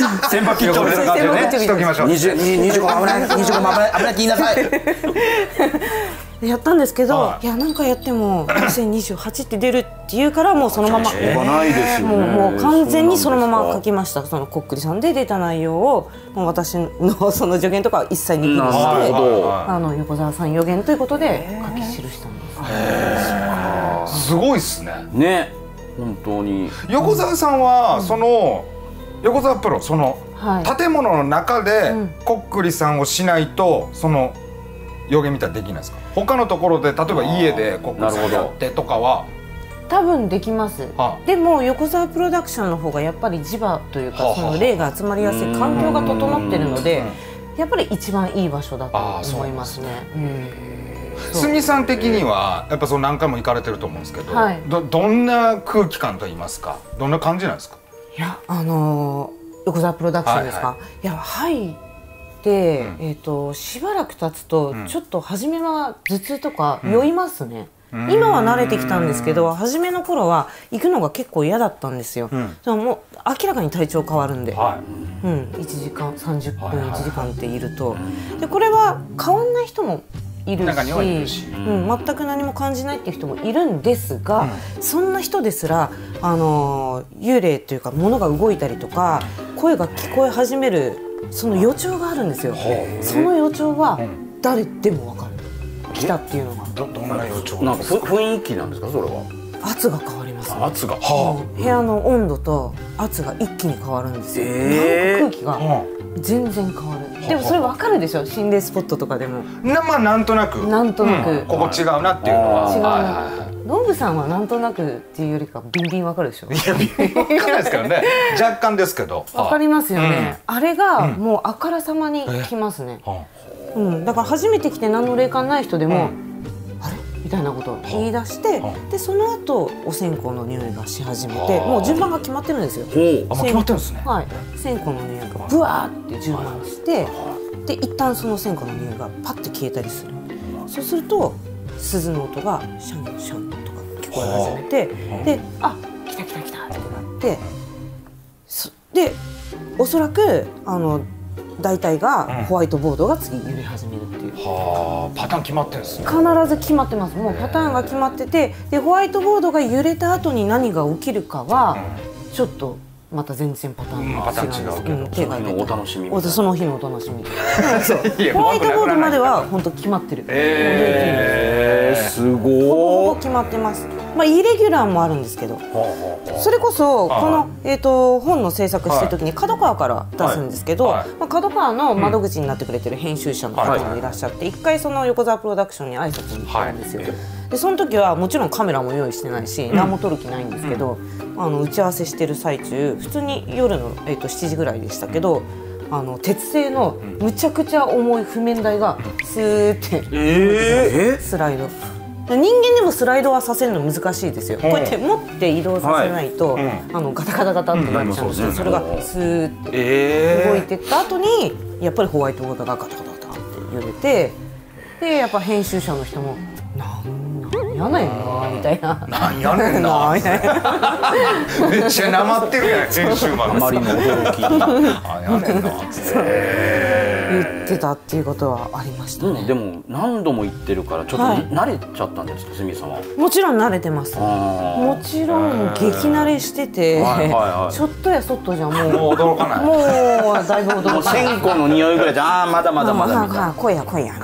先輩緊張してる感じでねしときましょう。 25も危ない25も危ないって言いなさい。 やったんですけど、 はい、 いやなんかやっても2028って出るっていうからもうそのまま言わないですよね。 もう完全にそのまま書きました。そのこっくりさんで出た内容をもう私のその助言とかは一切抜きにして横澤さん予言ということで書き記したんです。 すごいっすね。 ね、本当に横澤さんはその横澤プロその建物の中でこっくりさんをしないとその予言みたいにできないですか？他のところで例えば家でこっくりさんやってとかは多分できます。でも横澤プロダクションの方がやっぱり地場というかその霊が集まりやすい環境が整ってるのでやっぱり一番いい場所だと思いますね。 鷲さん的にはやっぱその何回も行かれてると思うんですけど、はい、どんな空気感と言いますかどんな感じなんですか？ いや横澤プロダクションですか？いや入ってしばらく経つとちょっと初めは頭痛とか酔いますね。今は慣れてきたんですけど初めの頃は行くのが結構嫌だったんですよ。でももう明らかに体調変わるんで、1時間30分1時間っているとでこれは変わんない人もいるし、全く何も感じないっていう人もいるんですが、そんな人ですら幽霊というか物が動いたりとか声が聞こえ始めるその予兆があるんですよ。その予兆は誰でも分かる。来たっていうのがどんな予兆なんですか？雰囲気なんですか？それは圧が変わります、ね、 圧が、 部屋の温度と圧が一気に変わるんですよ、なんか空気が全然変わる、でもそれ分かるでしょ心霊スポットとかでもまあなんとなくここ違うなっていうのは違うな。ノブさんはなんとなくっていうよりかビンビン分かるでしょ。いやビンビン分かんないですけどね若干ですけど分かりますよね、あれがもうあからさまにきますね、だから初めて来て何の霊感ない人でも、あれみたいなことを言い出して、でその後お線香の匂いがし始めて、もう順番が決まってるんですよ。 決まってるんですね。 はい、線香の匂いがブワーって順番して、で一旦その線香の匂いがパッて消えたりする。そうすると鈴の音がシャンシャンとか聞こえ始めて、であ来た来た来たってなって、でおそらく大体がホワイトボードが次揺れ始めるっていう、 パターン決まってるんですね。 必ず決まってます。もうパターンが決まってて、でホワイトボードが揺れた後に何が起きるかは、ちょっとまた全然パターンが違うんですけど、 その日のお楽しみ、 その日のお楽しみホワイトボードまでは本当決まってる。 すごい。 ほぼほぼ決まってます。まあイレギュラーもあるんですけど、それこそこの本の制作してる時に角川から出すんですけど、角川の窓口になってくれてる編集者の方もいらっしゃって、一回その横澤プロダクションに挨拶に行ったんですよ。でその時はもちろんカメラも用意してないし何も撮る気ないんですけど、打ち合わせしてる最中普通に夜の7時ぐらいでしたけど、鉄製のむちゃくちゃ重い譜面台がスーってスライド。人間でもスライドはさせるの難しいですよ。こうやって持って移動させないと、ガタガタガタってなっちゃうんですけど、それがスーって動いてった後にやっぱりホワイトボードがガタガタガタって揺れて、でやっぱ編集者の人もなんやねんなみたいな、 なんやねんなみたいな、めっちゃなまってるやん編集マン。 あまりの驚き。 なんやねんな言ってたっていうことはありましたね。 でも何度も言ってるからちょっと慣れちゃったんですか、鷲見さんは。 もちろん慣れてます。もちろん激慣れしてて、ちょっとやそっとじゃもう驚かない。 もうだいぶ驚かない。 線香の匂いぐらいじゃまだまだまだみたいな。 来いや来いや。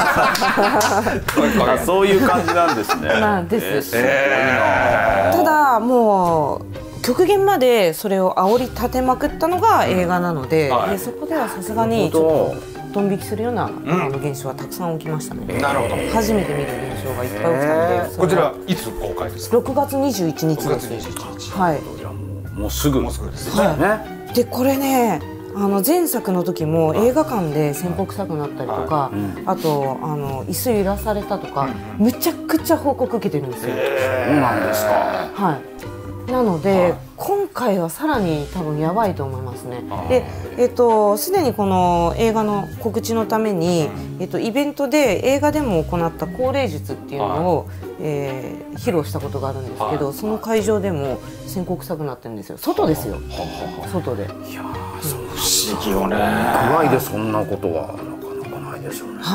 そういう感じなんですね。 なんです。ただもう極限までそれを煽り立てまくったのが映画なので、そこではさすがにちょっとドン引きするような現象はたくさん起きましたね。 なるほど。 初めて見る現象がいっぱい起きたので。 こちらいつ公開ですか ？6月21日です。はい。 もうすぐですね。でこれね、前作の時も映画館で線香臭くなったりとか、あと椅子揺らされたとか、むちゃくちゃ報告受けてるんですよ。 そうなんですか。 はい。なので、今回はさらに多分やばいと思いますね。ですでにこの映画の告知のために、イベントで映画でも行った降霊術っていうのを、披露したことがあるんですけど、その会場でも線香臭くなってるんですよ。外ですよ。外で。 不思議よね。 国外でそんなことはなかなかないですよね。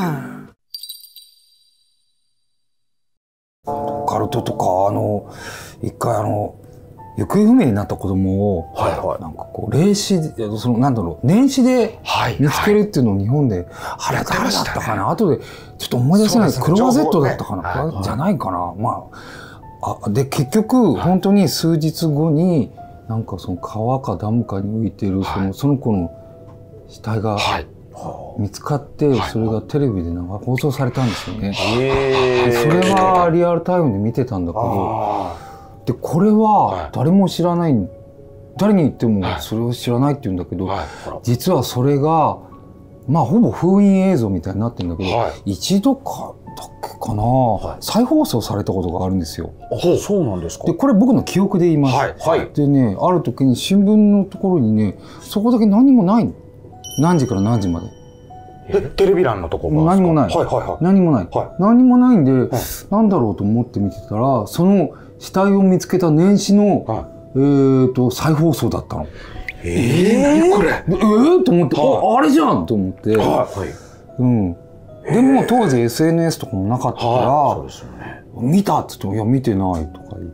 オカルトとか一回行方不明になった子供を、なんかこう霊視なんだろう、年始で見つけるっていうのを日本で、あれ誰だったかな、後でちょっと思い出せない。クロワゼットだったかな、じゃないかな。まあで結局本当に数日後になんかその川かダムかに浮いてるその子の死体が見つかって、それがテレビで放送されたんですよね。それはリアルタイムで見てたんだけど、でこれは誰も知らない、誰に言ってもそれを知らないって言うんだけど、実はそれがまあほぼ封印映像みたいになってるんだけど、一度かだっけかな、再放送されたことがあるんですよ。 そうなんですか。 でこれ僕の記憶で言います。でね、ある時に新聞のところにね、そこだけ何もないの。何時から何時まで。 テレビ欄のところ何もない。何もない。何もないんで、なんだろうと思って見てたら、その死体を見つけた年始の再放送だったの。これと思って、あれじゃんと思って。でも当時 SNS とかもなかったから見たって言っても、いや見てないとか言って、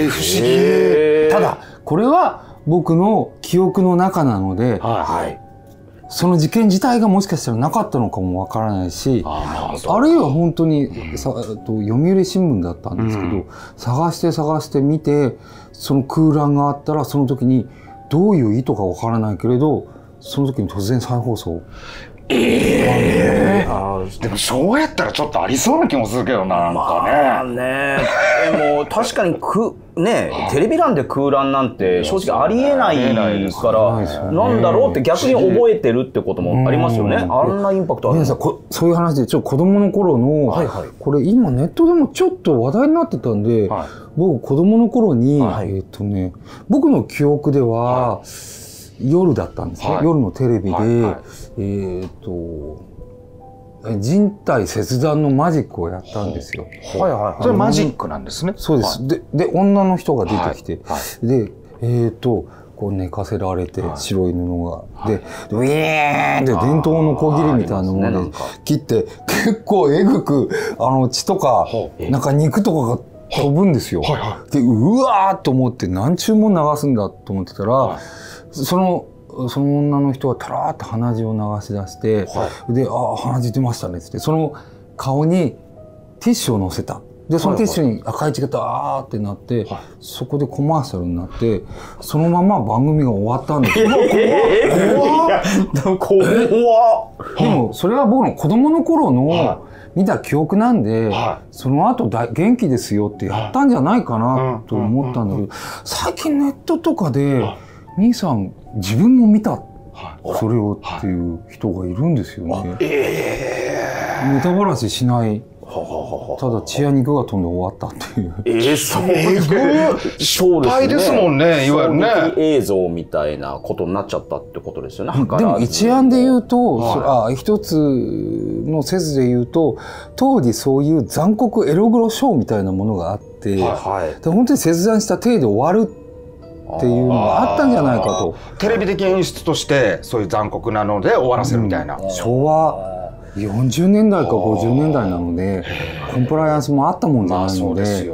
不思議。 ただこれは僕の記憶の中なので、その事件自体がもしかしたらなかったのかもわからないし、あるいは本当に読売新聞だったんですけど、探して見て、その空欄があったらその時にどういう意図かわからないけれど、その時に突然再放送。 でもそうやったらちょっとありそうな気もするけどな、なんかね。 でも確かにテレビ欄で空欄なんて正直ありえないから、なんだろうって逆に覚えてるってこともありますよね。あんなインパクトある。 そういう話でちょっと子供の頃の、これ今ネットでもちょっと話題になってたんで、僕子供の頃に僕の記憶では夜だったんですね。夜のテレビで人体切断のマジックをやったんですよ。 それマジックなんですね。 そうです。で女の人が出てきて、でこう寝かせられて、白い布がでウィーンって電灯のこぎりみたいなもので切って、結構えぐく血とかなんか肉とかが飛ぶんですよ。でうわーっと思って、何注文流すんだと思ってたら、その女の人がたらーっと鼻血を流し出して、で鼻血出ましたねってって、その顔にティッシュを乗せた。でそのティッシュに赤い血がダーってなって、そこでコマーシャルになって、そのまま番組が終わったんですよ。怖っ。でもそれは僕の子供の頃の見た記憶なんで、その後元気ですよってやったんじゃないかなと思ったんだけど、最近ネットとかで兄さん自分も見たそれをっていう人がいるんですよね。ネタばらししない。ただ血や肉が飛んで終わったっていう。 失敗ですもんね、いわゆるね。 映像みたいなことになっちゃったってことですよね。 でも一案で言うと、一つの説で言うと、当時そういう残酷エログロショーみたいなものがあって、本当に切断した体で終わるっていうのがあったんじゃないかと。 テレビ的演出としてそういう残酷なので終わらせるみたいな。 昭和40年代か50年代なので、コンプライアンスもあったもんじゃないので。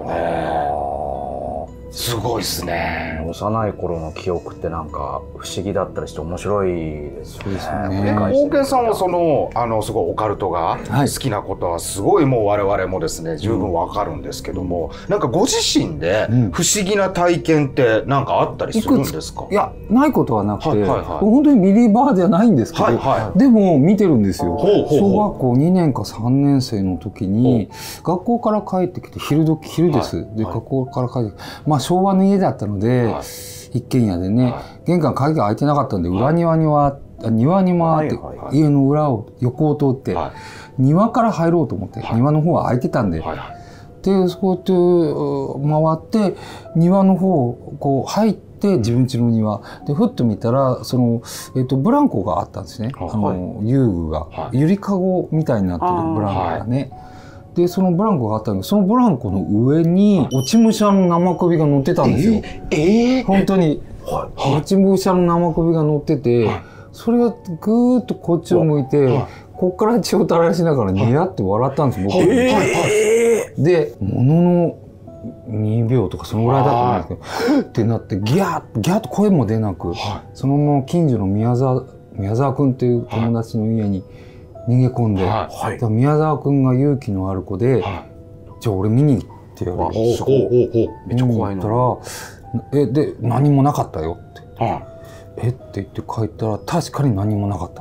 すごいですね。 幼い頃の記憶ってなんか不思議だったりして面白いですよね。 大家さんはすごいオカルトが好きなことはすごいもう我々もですね十分わかるんですけども、なんかご自身で不思議な体験ってなんかあったりするんですか？ いや、ないことはなくて、本当にビリーバーじゃないんですけど、でも見てるんですよ。小学校2年か3年生の時に学校から帰ってきて、昼です。で学校から帰ってきて、昭和の家だったので、一軒家でね、玄関鍵が開いてなかったんで、庭に回って家の裏を横を通って庭から入ろうと思って、庭の方は開いてたんで、でそこで回って庭の方こう入って、自分家の庭でふっと見たら、ブランコがあったんですね。遊具がゆりかごみたいになってるブランコがね。でそのブランコがあったんで、そのブランコの上に落ち武者の生首が乗ってたんですよ。本当に落ち武者の生首が乗ってて、 それがぐーっとこっちを向いて、こっから血を垂らしながらニヤって笑ったんです僕。でものの2秒とかそのぐらいだと思うんですけどってなってギャーと声も出なく、そのまま近所の宮沢君っていう友達の家に逃げ込んで、宮沢君が勇気のある子で、じゃあ俺見に行ってやるよ。めっちゃ怖いの。で何もなかったよって。って言って帰ったら確かに何もなかった。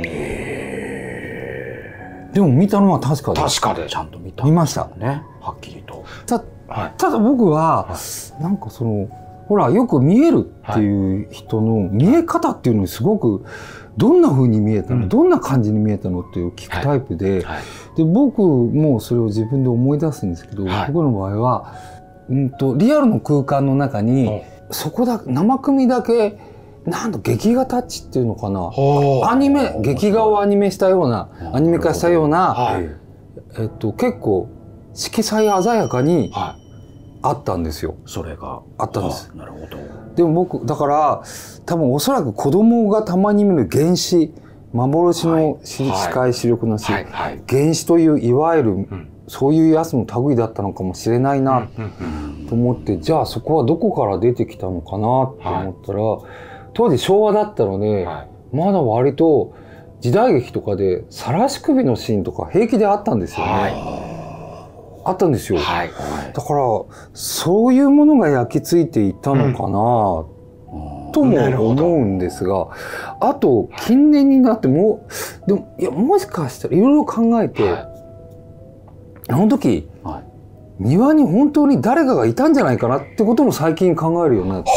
でも見たのは確かで。 確かでちゃんと見ましたね、はっきりと。 ただ僕はなんかそのほらよく見えるっていう人の見え方っていうのにすごくどんな風に見えたの、どんな感じに見えたのっていう聞くタイプで、で僕もそれを自分で思い出すんですけど、僕の場合はリアルの空間の中にそこだ生組だけなんと劇画タッチっていうのかな、劇画をアニメしたようなアニメ化したような、結構色彩鮮やかにあったんですよ。 それがあったんです。 なるほど。 でも僕だから多分おそらく子供がたまに見る原子、幻の視界視力の視、原子といういわゆるそういうやつの類だったのかもしれないなと思って、じゃあそこはどこから出てきたのかなって思ったら、当時昭和だったのでまだ割と時代劇とかで晒し首のシーンとか平気であったんですよね。あったんですよ。だからそういうものが焼き付いていたのかなとも思うんですが、あと近年になってもでもいやもしかしたらいろいろ考えて、あの時、庭に本当に誰かがいたんじゃないかなってことも最近考えるようになって。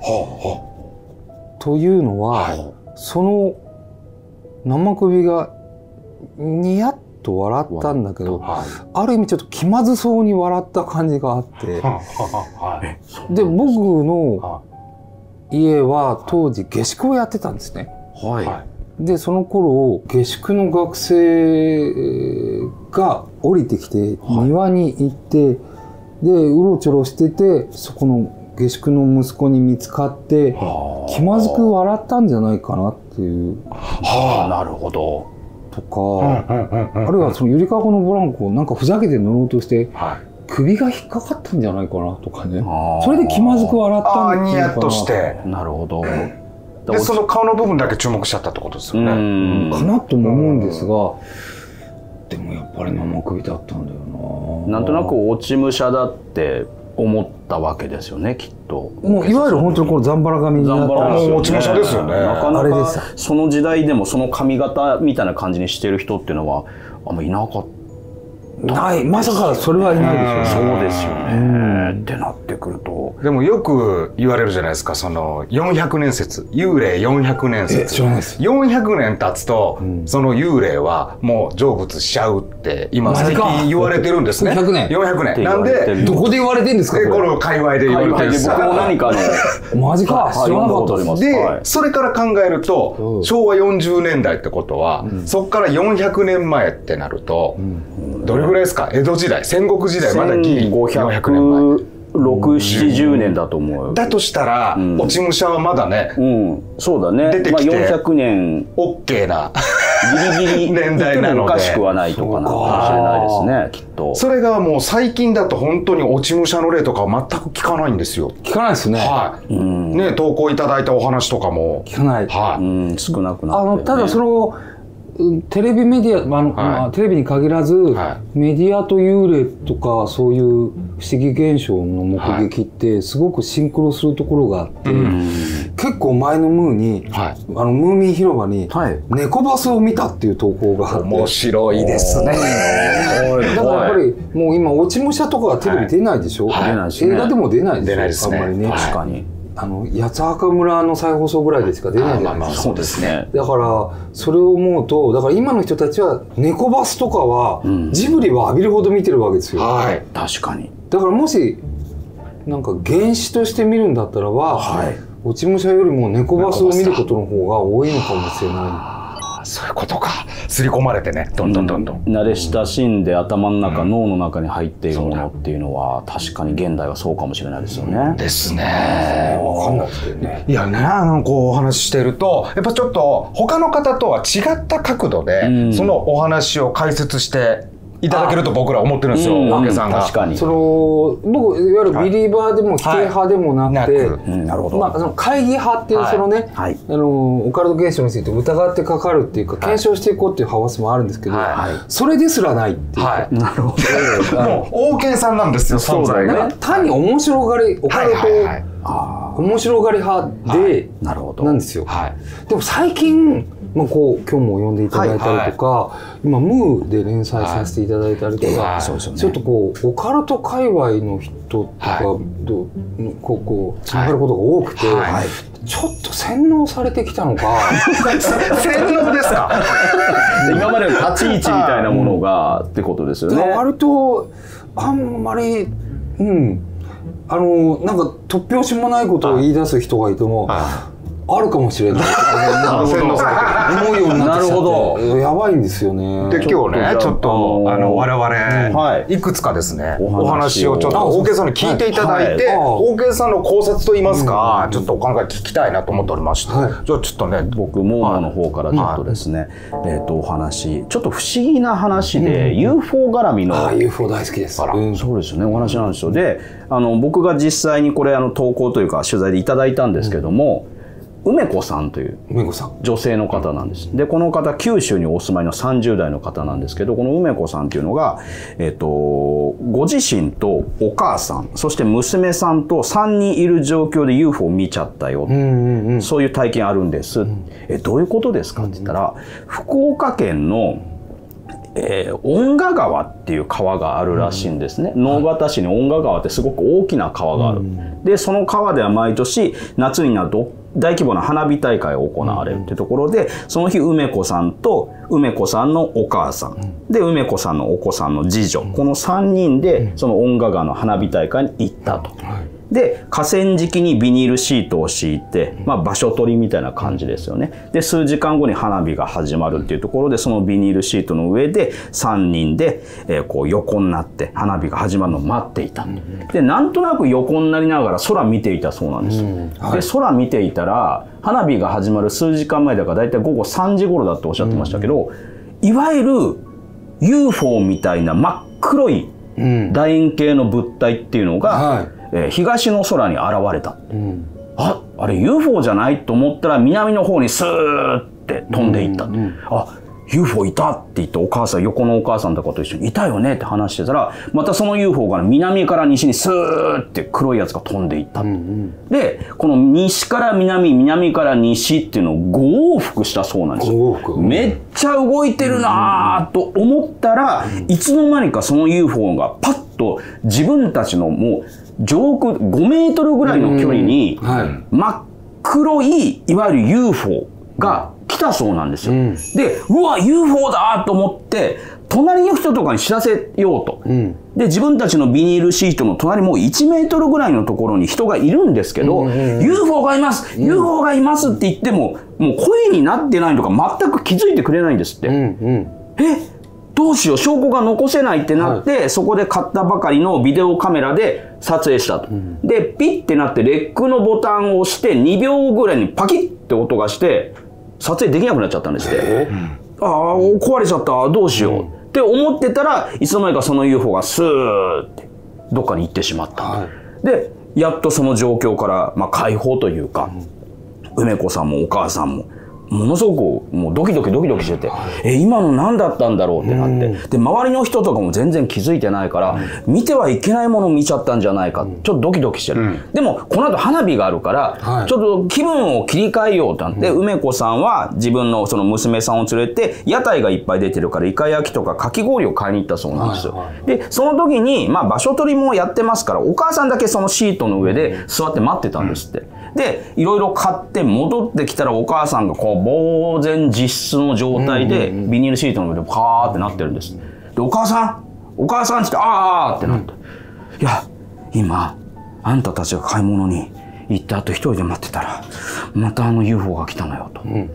というのは、その生首がニヤッと笑ったんだけど、ある意味ちょっと気まずそうに笑った感じがあって、で僕の家は当時下宿をやってたんですね。でその頃下宿の学生が降りてきて庭に行って、でうろちょろしてて、そこの下宿の息子に見つかって気まずく笑ったんじゃないかなっていう。 なるほど。 とか、あるいはそのゆりかごのブランコをなんかふざけて乗ろうとして、首が引っかかったんじゃないかなとかね。それで気まずく笑ったんニヤッとして。 なるほど。 でその顔の部分だけ注目しちゃったってことですよね。 かなとも思うんですが、でもやっぱり生首だったんだよな。 なんとなく落ち武者だって思ったわけですよね、きっと。 もういわゆる本当にこのザンバラ髪になった落ち武者ですよね。 なかなかその時代でもその髪型みたいな感じにしてる人っていうのはあんまいなかった。 まさかそれはいないでしょう。 そうですよね。ってなってくると。 でもよく言われるじゃないですか、その400年説、幽霊400年説。400年経つと、その幽霊はもう成仏しちゃうって今最近言われてるんですね。 400年。 400年。なんでどこで言われてるんですか。 この界隈で言われてるんです。 僕も何かのマジか知らなかったです。 でそれから考えると昭和40年代ってことは、そこから400年前ってなるとどれぐらいですか。江戸時代、戦国時代、まだギリ400年前、 670年だと思う。 だとしたら落ち武者はまだね、 そうだね、 出てきて 400年 OK なギリギリ年代なのでおかしくはないとかなのかもしれないですね、きっと。 それがもう最近だと本当に落ち武者の例とかは全く聞かないんですよ。 聞かないですね。 ね、投稿いただいたお話とかも聞かない。 少なくなって。 ただそのテレビメディア、テレビに限らず、メディアと幽霊とかそういう不思議現象の目撃ってすごくシンクロするところがあって、結構前のムーに、ムーミン広場に猫バスを見たっていう投稿があって、 面白いですね。 だからやっぱりもう今落ち武者とかはテレビ出ないでしょ。映画でも出ないでしょ。あんまりね。 確かに。 八つ墓村の再放送ぐらいでしか出ないじゃないですか。 そうですね。 だからそれを思うと、だから今の人たちは猫バスとかはジブリは浴びるほど見てるわけですよ。 確かに。 だからもしなんか原始として見るんだったらば、落ち武者よりも猫バスを見ることの方が多いのかもしれない。 そういうことか。刷り込まれてね、どんどんどんどん。 慣れ親しんで頭の中、脳の中に入っているものっていうのは確かに現代はそうかもしれないですよね。 ですね。わかんないですけどね。いやね、こうお話ししてると、やっぱちょっと他の方とは違った角度で、そのお話を解説していただけると僕ら思ってるんですよ、大竹さんが。 確かに。 僕いわゆるビリーバーでも否定派でもなくて、 なるほど。 まあその懐疑派っていうそのね、オカルト現象について疑ってかかるっていうか検証していこうっていう派閥もあるんですけど、それですらないっていうか。 なるほど。 もう王権さんなんですよ、存在が。 単に面白がり、オカルト面白がり派でなんですよ。でも最近まあこう今日も呼んでいただいたりとか、今ムーで連載させていただいたりとか、ちょっとこうオカルト界隈の人とかこうつながることが多くて、ちょっと洗脳されてきたのか。 洗脳ですか。 今までの立ち位置みたいなものがってことですよね。 割とあんまりなんか突拍子もないことを言い出す人がいても。あるかもしれない。洗脳されてる。思うようになってきちゃって。やばいんですよね。 で今日ねちょっと我々いくつかですねお話をちょっとオーケーさんに聞いていただいて、オーケーさんの考察といいますか、ちょっとお考え聞きたいなと思っておりまして、じゃあちょっとね僕モーモの方からちょっとですねお話ちょっと不思議な話で UFO 絡みの UFO 大好きです。 そうですよねお話なんですよ。で僕が実際にこれ投稿というか取材でいただいたんですけども。梅子さんという女性の方なんです。でこの方九州にお住まいの30代の方なんですけど、この梅子さんっていうのが、ご自身とお母さんそして娘さんと3人いる状況で UFO を見ちゃったよ、そういう体験あるんです、どういうことですかって言ったら、福岡県の遠賀川っていう川があるらしいんですね。直方市に遠賀川ってすごく大きな川がある。でその川では毎年夏になると大規模な花火大会が行われるっていうところで、その日梅子さんと梅子さんのお母さんで梅子さんのお子さんの次女、この3人でその遠賀川の花火大会に行ったと。で河川敷にビニールシートを敷いて、場所取りみたいな感じですよね。で数時間後に花火が始まるっていうところで、そのビニールシートの上で3人で、こう横になって花火が始まるのを待っていた。でなんとなく横になりながら空見ていたそうなんですよ。で空見ていたら花火が始まる数時間前だからだいたい午後3時頃だっておっしゃってましたけど、いわゆる UFO みたいな真っ黒い楕円形の物体っていうのが、東の空に現れた。あれ UFO じゃないと思ったら南の方にスーって飛んでいった。UFO いたって言ってお母さん横のお母さんとかと一緒にいたよねって話してたら、またその UFO が南から西にスーって黒いやつが飛んでいった。でこの西から南南から西っていうのを5往復したそうなんですよ。めっちゃ動いてるなと思ったら、いつの間にかその UFO がパッと自分たちのもう上空5メートルぐらいの距離に真っ黒いいわゆる UFO が来たそうなんですよ。でうわ UFO だと思って隣の人とかに知らせようと。で自分たちのビニールシートの隣もう1メートルぐらいのところに人がいるんですけど、UFO がいます UFO がいますって言ってももう声になってないとか全く気づいてくれないんですって。どうしよう証拠が残せないってなって、そこで買ったばかりのビデオカメラで撮影したと。でピッてなってレックのボタンを押して2秒ぐらいにパキッって音がして撮影できなくなっちゃったんですって。壊れちゃったどうしようって思ってたら、いつの間にかその UFO がスーってどっかに行ってしまった。でやっとその状況から解放というか、梅子さんもお母さんもものすごくもうドキドキしてて、今の何だったんだろうってなって、で周りの人とかも全然気づいてないから、見てはいけないものを見ちゃったんじゃないか、ちょっとドキドキしてる。でもこの後花火があるから、ちょっと気分を切り替えようとなって、梅子さんは自分のその娘さんを連れて屋台がいっぱい出てるからイカ焼きとかかき氷を買いに行ったそうなんですよ。でその時に場所取りもやってますから、お母さんだけそのシートの上で座って待ってたんですって。でいろいろ買って戻ってきたら、お母さんがこう呆然自失の状態でビニールシートの上でパーってなってるんです。でお母さんってあーってなって、いや今あんたたちが買い物に行った後一人で待ってたらまたUFO が来たのよと。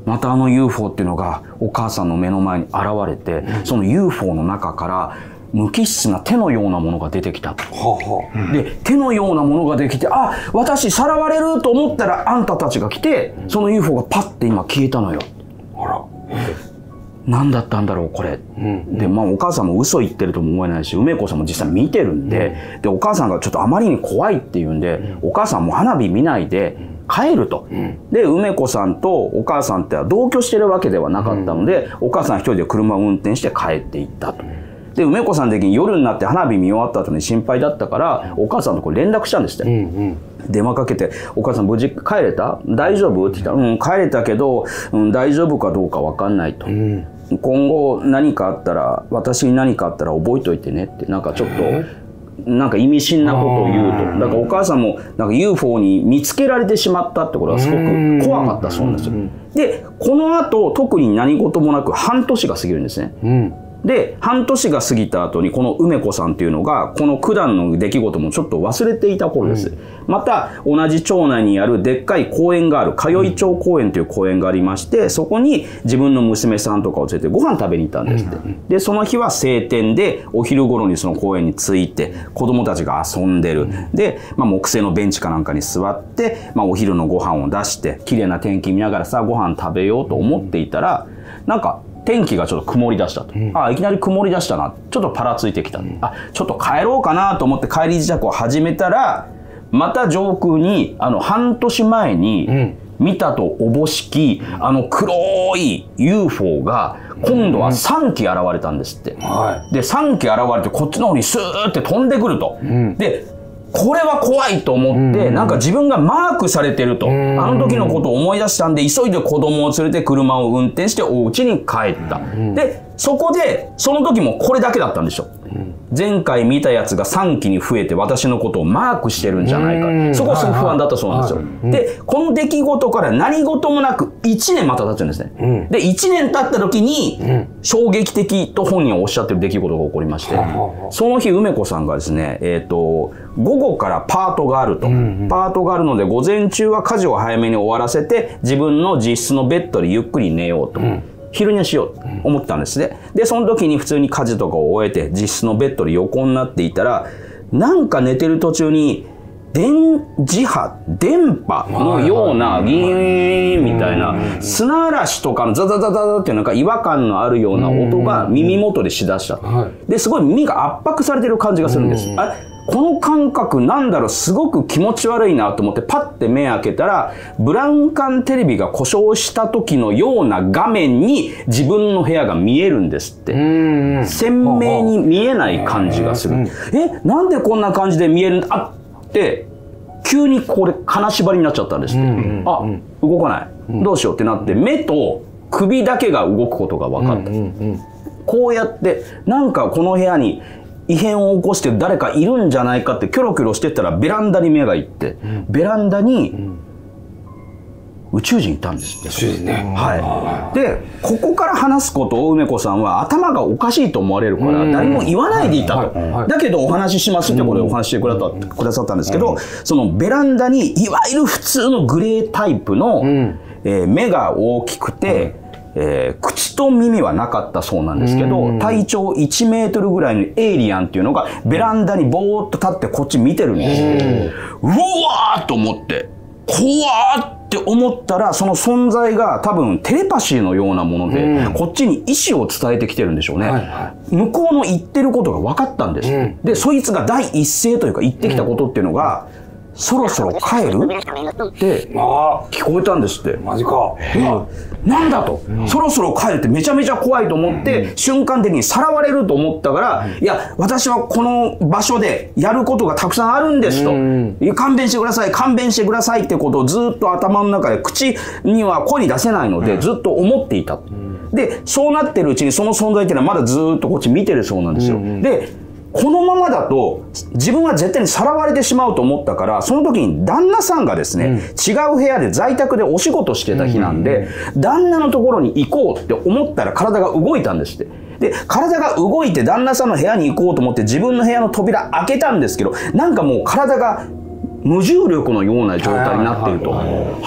またあの UFO っていうのがお母さんの目の前に現れて、その UFO の中から無機質な手のようなものが出てきたと。で手のようなものができて、あ、私さらわれると思ったらあんたたちが来て、その UFO がパッて今消えたのよ。あら、何だったんだろうこれ、でまあお母さんも嘘言ってるとも思えないし、梅子さんも実際見てるんで、でお母さんがちょっとあまりに怖いっていうんで、お母さんも花火見ないで帰ると。で梅子さんとお母さんって同居してるわけではなかったので、お母さん一人で車を運転して帰っていったと。で梅子さん的に夜になって花火見終わった後に心配だったから、お母さんとこれ連絡したんですって。電話かけて「お母さん無事帰れた？大丈夫？」って言ったら「うん帰れたけど、大丈夫かどうか分かんない」と。今後何かあったら、私に何かあったら覚えといてねって、なんかちょっとなんか意味深なことを言うと。だからお母さんもなんか UFO に見つけられてしまったってことがすごく怖かったそうなんですよ。でこの後特に何事もなく半年が過ぎるんですね。で半年が過ぎた後にこの梅子さんっていうのがこの九段の出来事もちょっと忘れていた頃です。また同じ町内にあるでっかい公園がある、通い町公園という公園がありまして、そこに自分の娘さんとかを連れてご飯食べに行ったんですって。でその日は晴天で、お昼頃にその公園に着いて子供たちが遊んでる。で、木製のベンチかなんかに座って、お昼のご飯を出して綺麗な天気見ながらさご飯食べようと思っていたら、なんか天気がちょっと曇り出したと。いきなり曇り出したな、ちょっとパラついてきた。ちょっと帰ろうかなと思って帰り支度を始めたら、また上空に半年前に見たとおぼしき黒い UFO が今度は3機現れたんですって。で3機現れてこっちの方にスーって飛んでくると。でこれは怖いと思って、なんか自分がマークされてると、あの時のことを思い出したんで、急いで子供を連れて車を運転してお家に帰った。でそこでその時もこれだけだったんでしょ。前回見たやつが3機に増えて私のことをマークしてるんじゃないか、そこはすごく不安だったそうなんですよ。でこの出来事から何事もなく1年また経つんですね。で1年経った時に衝撃的と本人はおっしゃってる出来事が起こりまして、その日梅子さんがですね、午後からパートがあると。パートがあるので午前中は家事を早めに終わらせて自分の自室のベッドでゆっくり寝ようと。昼寝しようと思ったんですね。でその時に普通に家事とかを終えて自室のベッドで横になっていたら、なんか寝てる途中に電波のようなギーンみたいな砂嵐とかのザザザザザっていうなんか違和感のあるような音が耳元でしだした。ですごい耳が圧迫されてる感じがするんです。この感覚なんだろう、すごく気持ち悪いなと思ってパッて目開けたら、ブラウン管テレビが故障した時のような画面に自分の部屋が見えるんですって。鮮明に見えない感じがする。なんでこんな感じで見えるんだって急にこれ金縛りになっちゃったんですって。動かない、どうしようってなって、目と首だけが動くことが分かった。こうやってなんかこの部屋に異変を起こして誰かいるんじゃないかってキョロキョロしてったら、ベランダに目がいって、ベランダに宇宙人いたんですって。宇宙人ね。でここから話すことを梅子さんは頭がおかしいと思われるから誰も言わないでいたと。だけどお話ししますってこれお話ししてくださったんですけど、そのベランダにいわゆる普通のグレータイプの目が大きくて、口と耳はなかったそうなんですけど、体長1メートルぐらいのエイリアンっていうのがベランダにぼーっと立ってこっち見てるんですよ。うわーと思って、怖ーって思ったら、その存在が多分テレパシーのようなもので、こっちに意思を伝えてきてるんでしょうね。向こうの言ってることが分かったんです。でそいつが第一声というか言ってきたことっていうのが、そろそろ帰るって聞こえたんですって。マジか。なんだと、そろそろ帰るってめちゃめちゃ怖いと思って、瞬間的にさらわれると思ったから、いや私はこの場所でやることがたくさんあるんですと、勘弁してください勘弁してくださいってことをずっと頭の中で、口には声に出せないのでずっと思っていた。でそうなってるうちにその存在っていうのはまだずっとこっち見てるそうなんですよ。でこのままだと自分は絶対にさらわれてしまうと思ったから、その時に旦那さんがですね、違う部屋で在宅でお仕事してた日なんで、旦那のところに行こうって思ったら体が動いたんですって。で体が動いて旦那さんの部屋に行こうと思って自分の部屋の扉開けたんですけど、なんかもう体が無重力のような状態になっていると。はっ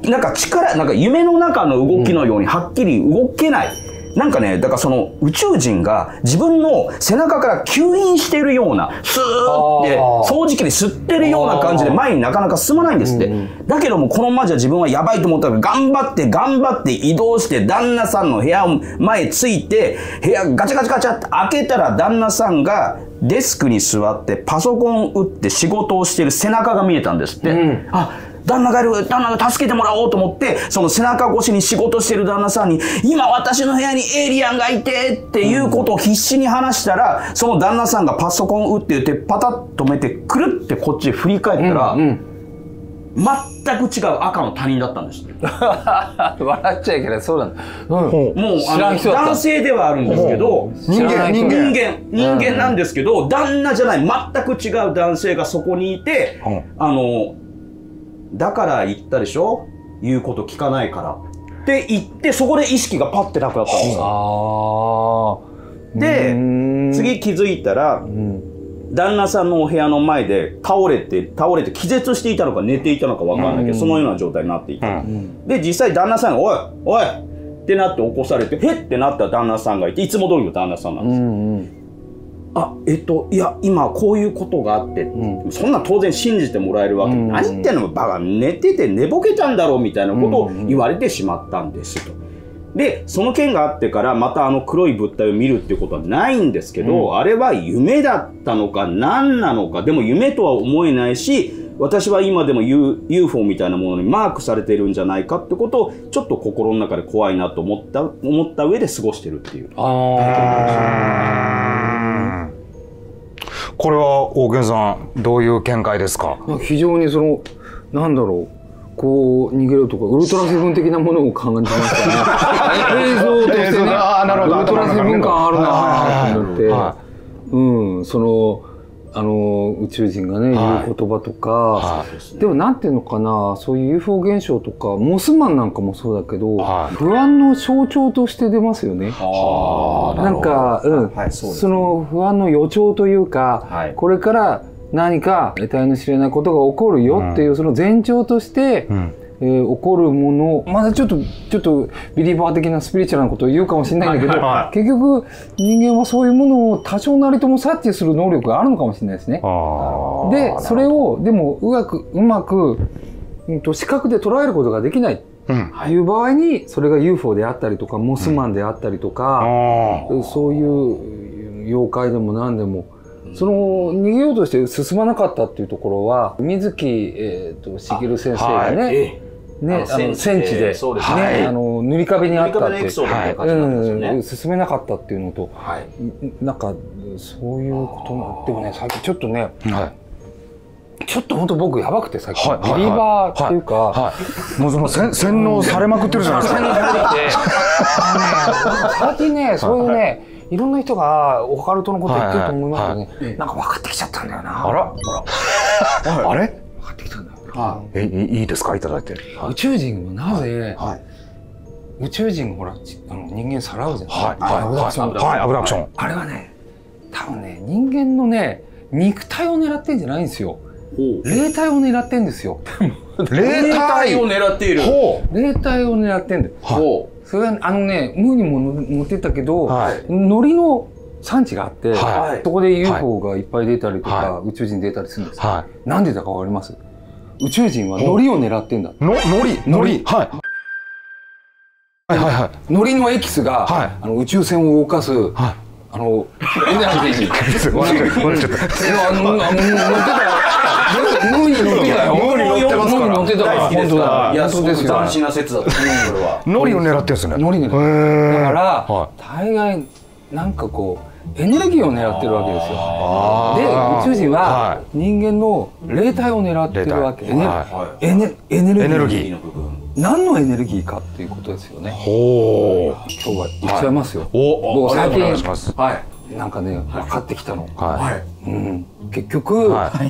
なんかなんか夢の中の動きのようにはっきり動けない。なんかね、だからその宇宙人が自分の背中から吸引してるような、スーって掃除機で吸ってるような感じで前になかなか進まないんですって。だけどもこのままじゃ自分はやばいと思ったら頑張って移動して旦那さんの部屋前ついて、部屋ガチャガチャガチャって開けたら旦那さんがデスクに座ってパソコン打って仕事をしてる背中が見えたんですって。旦那がいる、旦那が助けてもらおうと思って、その背中越しに仕事してる旦那さんに、今私の部屋にエイリアンがいてっていうことを必死に話したら、その旦那さんがパソコン打って言ってパタッと止めて、くるってこっちへ振り返ったら、全く違う赤の他人だったんです。 笑っちゃいけない、そうなんだ。 もう男性ではあるんですけど、人間なんですけど、旦那じゃない、全く違う男性がそこにいて、だから言ったでしょ、言うこと聞かないからって言って、そこで意識がパッてなくなったんですよ。で、次気づいたら、旦那さんのお部屋の前で倒れて気絶していたのか寝ていたのか分からないけど、そのような状態になっていた。で、実際旦那さんが「おいおい!」ってなって起こされて、へってなった旦那さんがいて、いつも通りの旦那さんなんです。いや、今こういうことがあって、そんな当然信じてもらえるわけ。何言ってんのバカ、寝てて寝ぼけたんだろうみたいなことを言われてしまったんですと。で、その件があってからまた黒い物体を見るっていうことはないんですけど、あれは夢だったのか何なのか、でも夢とは思えないし、私は今でも UFO みたいなものにマークされてるんじゃないかってことをちょっと心の中で怖いなと思った上で過ごしてるっていう。 これは大健さんどういう見解ですか？ 非常になんだろう、こう逃げるとかウルトラセブン的なものを感じましたね。映像としてね、ウルトラセブン感あるなと思って、宇宙人がね言う言葉とか、でもなんていうのかな、そういう UFO 現象とかモスマンなんかもそうだけど、不安の象徴として出ますよね。なんかその不安の予兆というか、これから何か得体の知れないことが起こるよっていうその前兆として起こるもの、まだちょっとビリーバー的なスピリチュアルなことを言うかもしれないんだけど、結局人間はそういうものを多少なりとも察知する能力があるのかもしれないですね。でそれをでもうまく視覚で捉えることができないという場合に、それが UFO であったりとかモスマンであったりとか、そういう妖怪でも何でも逃げようとして進まなかったっていうところは、水木しげる先生がね、戦地で塗り壁にあったって進めなかったっていうのと、なんかそういうことも。でもね、最近ちょっとね、ちょっと本当僕やばくて、最近ビリーバーっていうか、 もう洗脳されまくってるじゃないですか。 最近ね、そういうね、いろんな人がオカルトのこと言ってると思いますけどね、なんか分かってきちゃったんだよな。 あれ分かってきたんだよ。 いいですか、いただいて。 宇宙人はなぜ、宇宙人ほら人間さらうじゃない。アブダクション。あれはね、多分ね、人間のね肉体を狙ってんじゃないんですよ。霊体を狙ってんですよ。 霊体を狙っている。 霊体を狙ってんだよ。それはムーにも持ってったけど、海苔の産地があって、そこで UFO がいっぱい出たりとか、宇宙人出たりするんですよ。なんでだかわかります？宇宙人は海苔を狙ってんだ。 海苔。 海苔のエキスが宇宙船を動かすエネルギー。ムーに乗ってたよ。 ムーに乗ってますから。 乗ってたから。本当だ。 いや、すごく斬新な説だと思う、これは。 海苔を狙ってるんですね。 海苔だから大概なんかこうエネルギーを狙ってるわけですよ。で、宇宙人は人間の霊体を狙ってるわけ。エネルギー。何のエネルギーかっていうことですよね。今日は言っちゃいますよ。僕最近なんかね分かってきたの。結局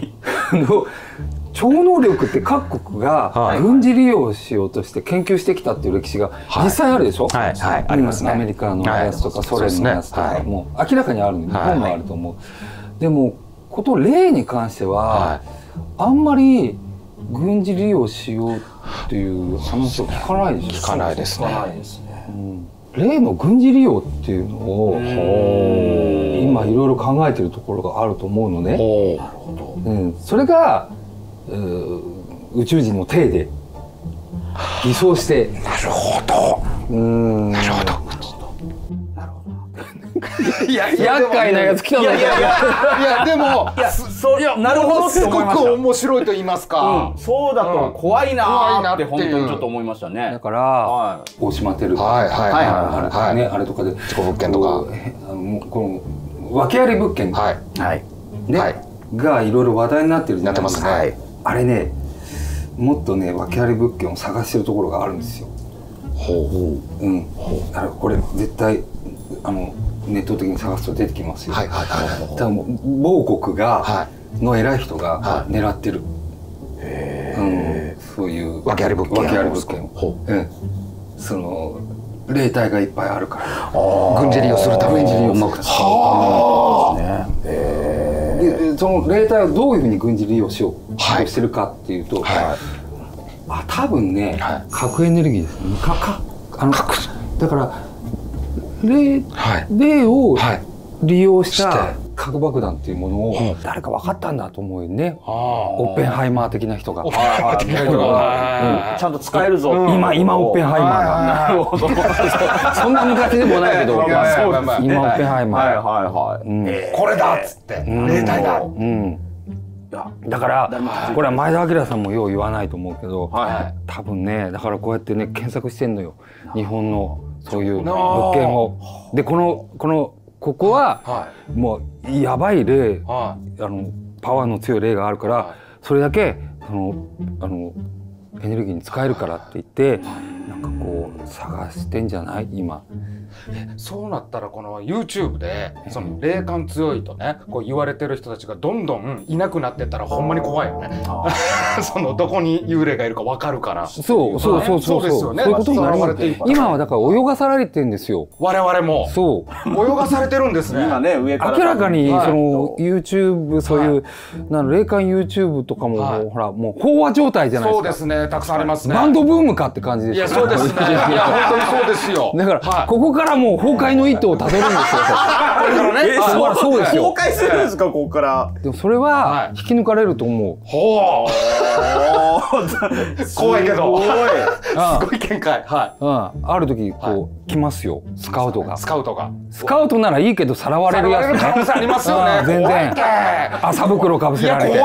超能力って各国が軍事利用しようとして研究してきたっていう歴史が実際あるでしょ。ありますね。アメリカのやつとかソ連のやつとかもう明らかにある。日本もあると思う。でも霊に関してはあんまり軍事利用しようっっていう話を聞かないでしょ。 聞かないですね。 例の軍事利用っていうのを今いろいろ考えてるところがあると思うのね。それが宇宙人の体で偽装して。 なるほど。なるほど。 厄介なやつ来たぞ。 いやでもなるほどってすご思いました。 く面白いと言いますか。 そうだと怖いなーって本当にちょっと思いましたね。 だから大島テルあれとかで事故物件とかこの訳あり物件がいろいろ話題になってるじゃないですか。あれね、もっとね訳あり物件を探してるところがあるんですよ。これ絶対ネット的に探すと出てきますよ。多分某国の偉い人が狙ってる。そういう訳あり物件。 その霊体がいっぱいあるから。 軍事利用するためにうまく使う。 でその霊体をどういうふうに軍事利用しようとしてるかっていうと、多分ね核エネルギーですね。だから霊を利用した核爆弾っていうものを誰か分かったんだと思うよね。オッペンハイマー的な人が。 ちゃんと使えるぞ。 今オッペンハイマーが。なるほど。そんな昔でもないけど、今オッペンハイマー。 これだっつって霊体だ。 だからこれは前田明さんもよう言わないと思うけど、多分ねだからこうやってね検索してんのよ。日本のそういう物件を。でここはもうやばい霊、パワーの強い霊があるから、それだけエネルギーに使えるからって言ってなんかこう探してんじゃない今。 そうなったらこの YouTube でその霊感強いとねこう言われてる人たちがどんどんいなくなってったらほんまに怖いよね。そのどこに幽霊がいるか分かるから。 そうですよね。そういうことになります。今はだから泳がされてるんですよ。 我々も。 そう。 泳がされてるんですね。 今ね上から明らかにその YouTube そういう霊感 YouTube とかもほらもう飽和状態じゃないですか。 そうですね。たくさんありますね。 バンドブームかって感じです。 いやそうですね。いや本当にそうですよ。 だからここからもう崩壊の一途をたどるんですよ。 そうですよ。崩壊するんですかここから。 でもそれは引き抜かれると思う。 怖いけど。すごい見解。 ある時こう来ますよ。スカウトが。 スカウトならいいけどさらわれるやつね。 可能性ありますよね。 全然。麻袋かぶせられて。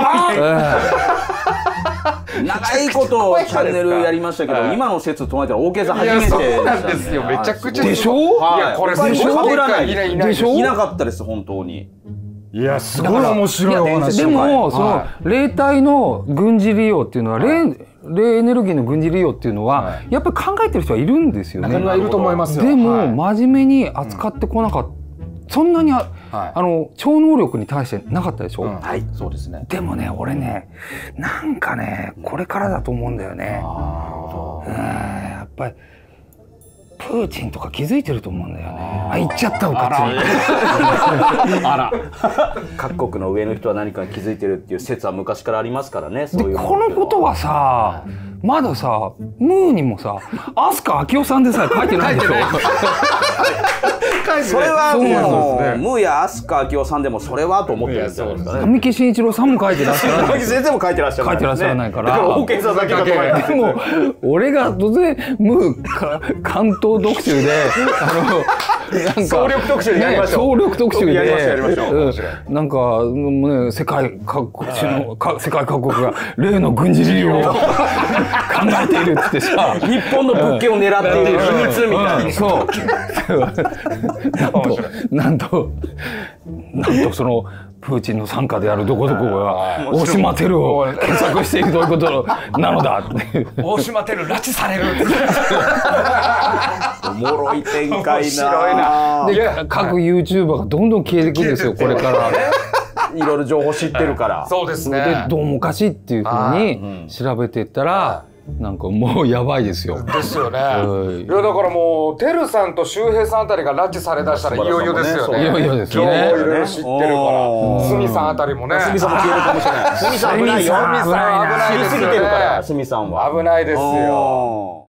長いことチャンネルやりましたけど、今の説唱えたら OK さん初めて。 そうなんですよ。めちゃくちゃ。 でしょ？ いやこれすごい被らないでしょ？ いなかったです本当に。 いやすごい面白いお話。 でもその霊体の軍事利用っていうのは霊エネルギーの軍事利用っていうのはやっぱり考えてる人はいるんですよね。 中にはいると思いますよ。 でも真面目に扱ってこなかった。そんなに超能力に対してなかったでしょ。 はい、そうですね。 でもね、俺ね、なんかね、これからだと思うんだよね。やっぱりプーチンとか気づいてると思うんだよね。言っちゃったおかつに。 あら。各国の上の人は何かに気づいてるっていう説は昔からありますからね。そういうでこのことはさ、まださ、ムーにもさ、飛鳥明夫さんでさえ書いてないでしょ。 それはもうムーや飛鳥明夫さんでもそれはと思ってるんですよね。 神木慎一郎さんも書いてらっしゃらない。 神木先生も書いてらっしゃらない。 書いてらっしゃらないから。 オーケーさんだけが止まれない。 でも俺が突然ムー関東特集でなんか総力特集でやりましょう。 総力特集でやりましょう。 なんかね世界各国が例の軍事利用を考えているってさ、 日本の物件を狙っている秘密みたいな。 そう。なんとそのプーチンの傘下であるどこどこが大島テルを検索していくどういうことなのだって。 大島テル拉致される。 おもろい展開な。 で各 YouTuber がどんどん消えていくんですよこれから。 いろいろ情報知ってるから。 そうですね。 でどうもおかしいっていうふうに調べていったらなんかもうやばいですよ。 ですよね。いやだからもうてるさんと周平さんあたりが拉致されだしたらいよいよですよね。 いよいよです情報ね。 いろいろ知ってるから。すみさんあたりもね。 すみさんも消えるかもしれない。すみさん危ないよ。 すみさん危ない知りですよすぎてるから、 ね。 すみさんは。 危ないですよ。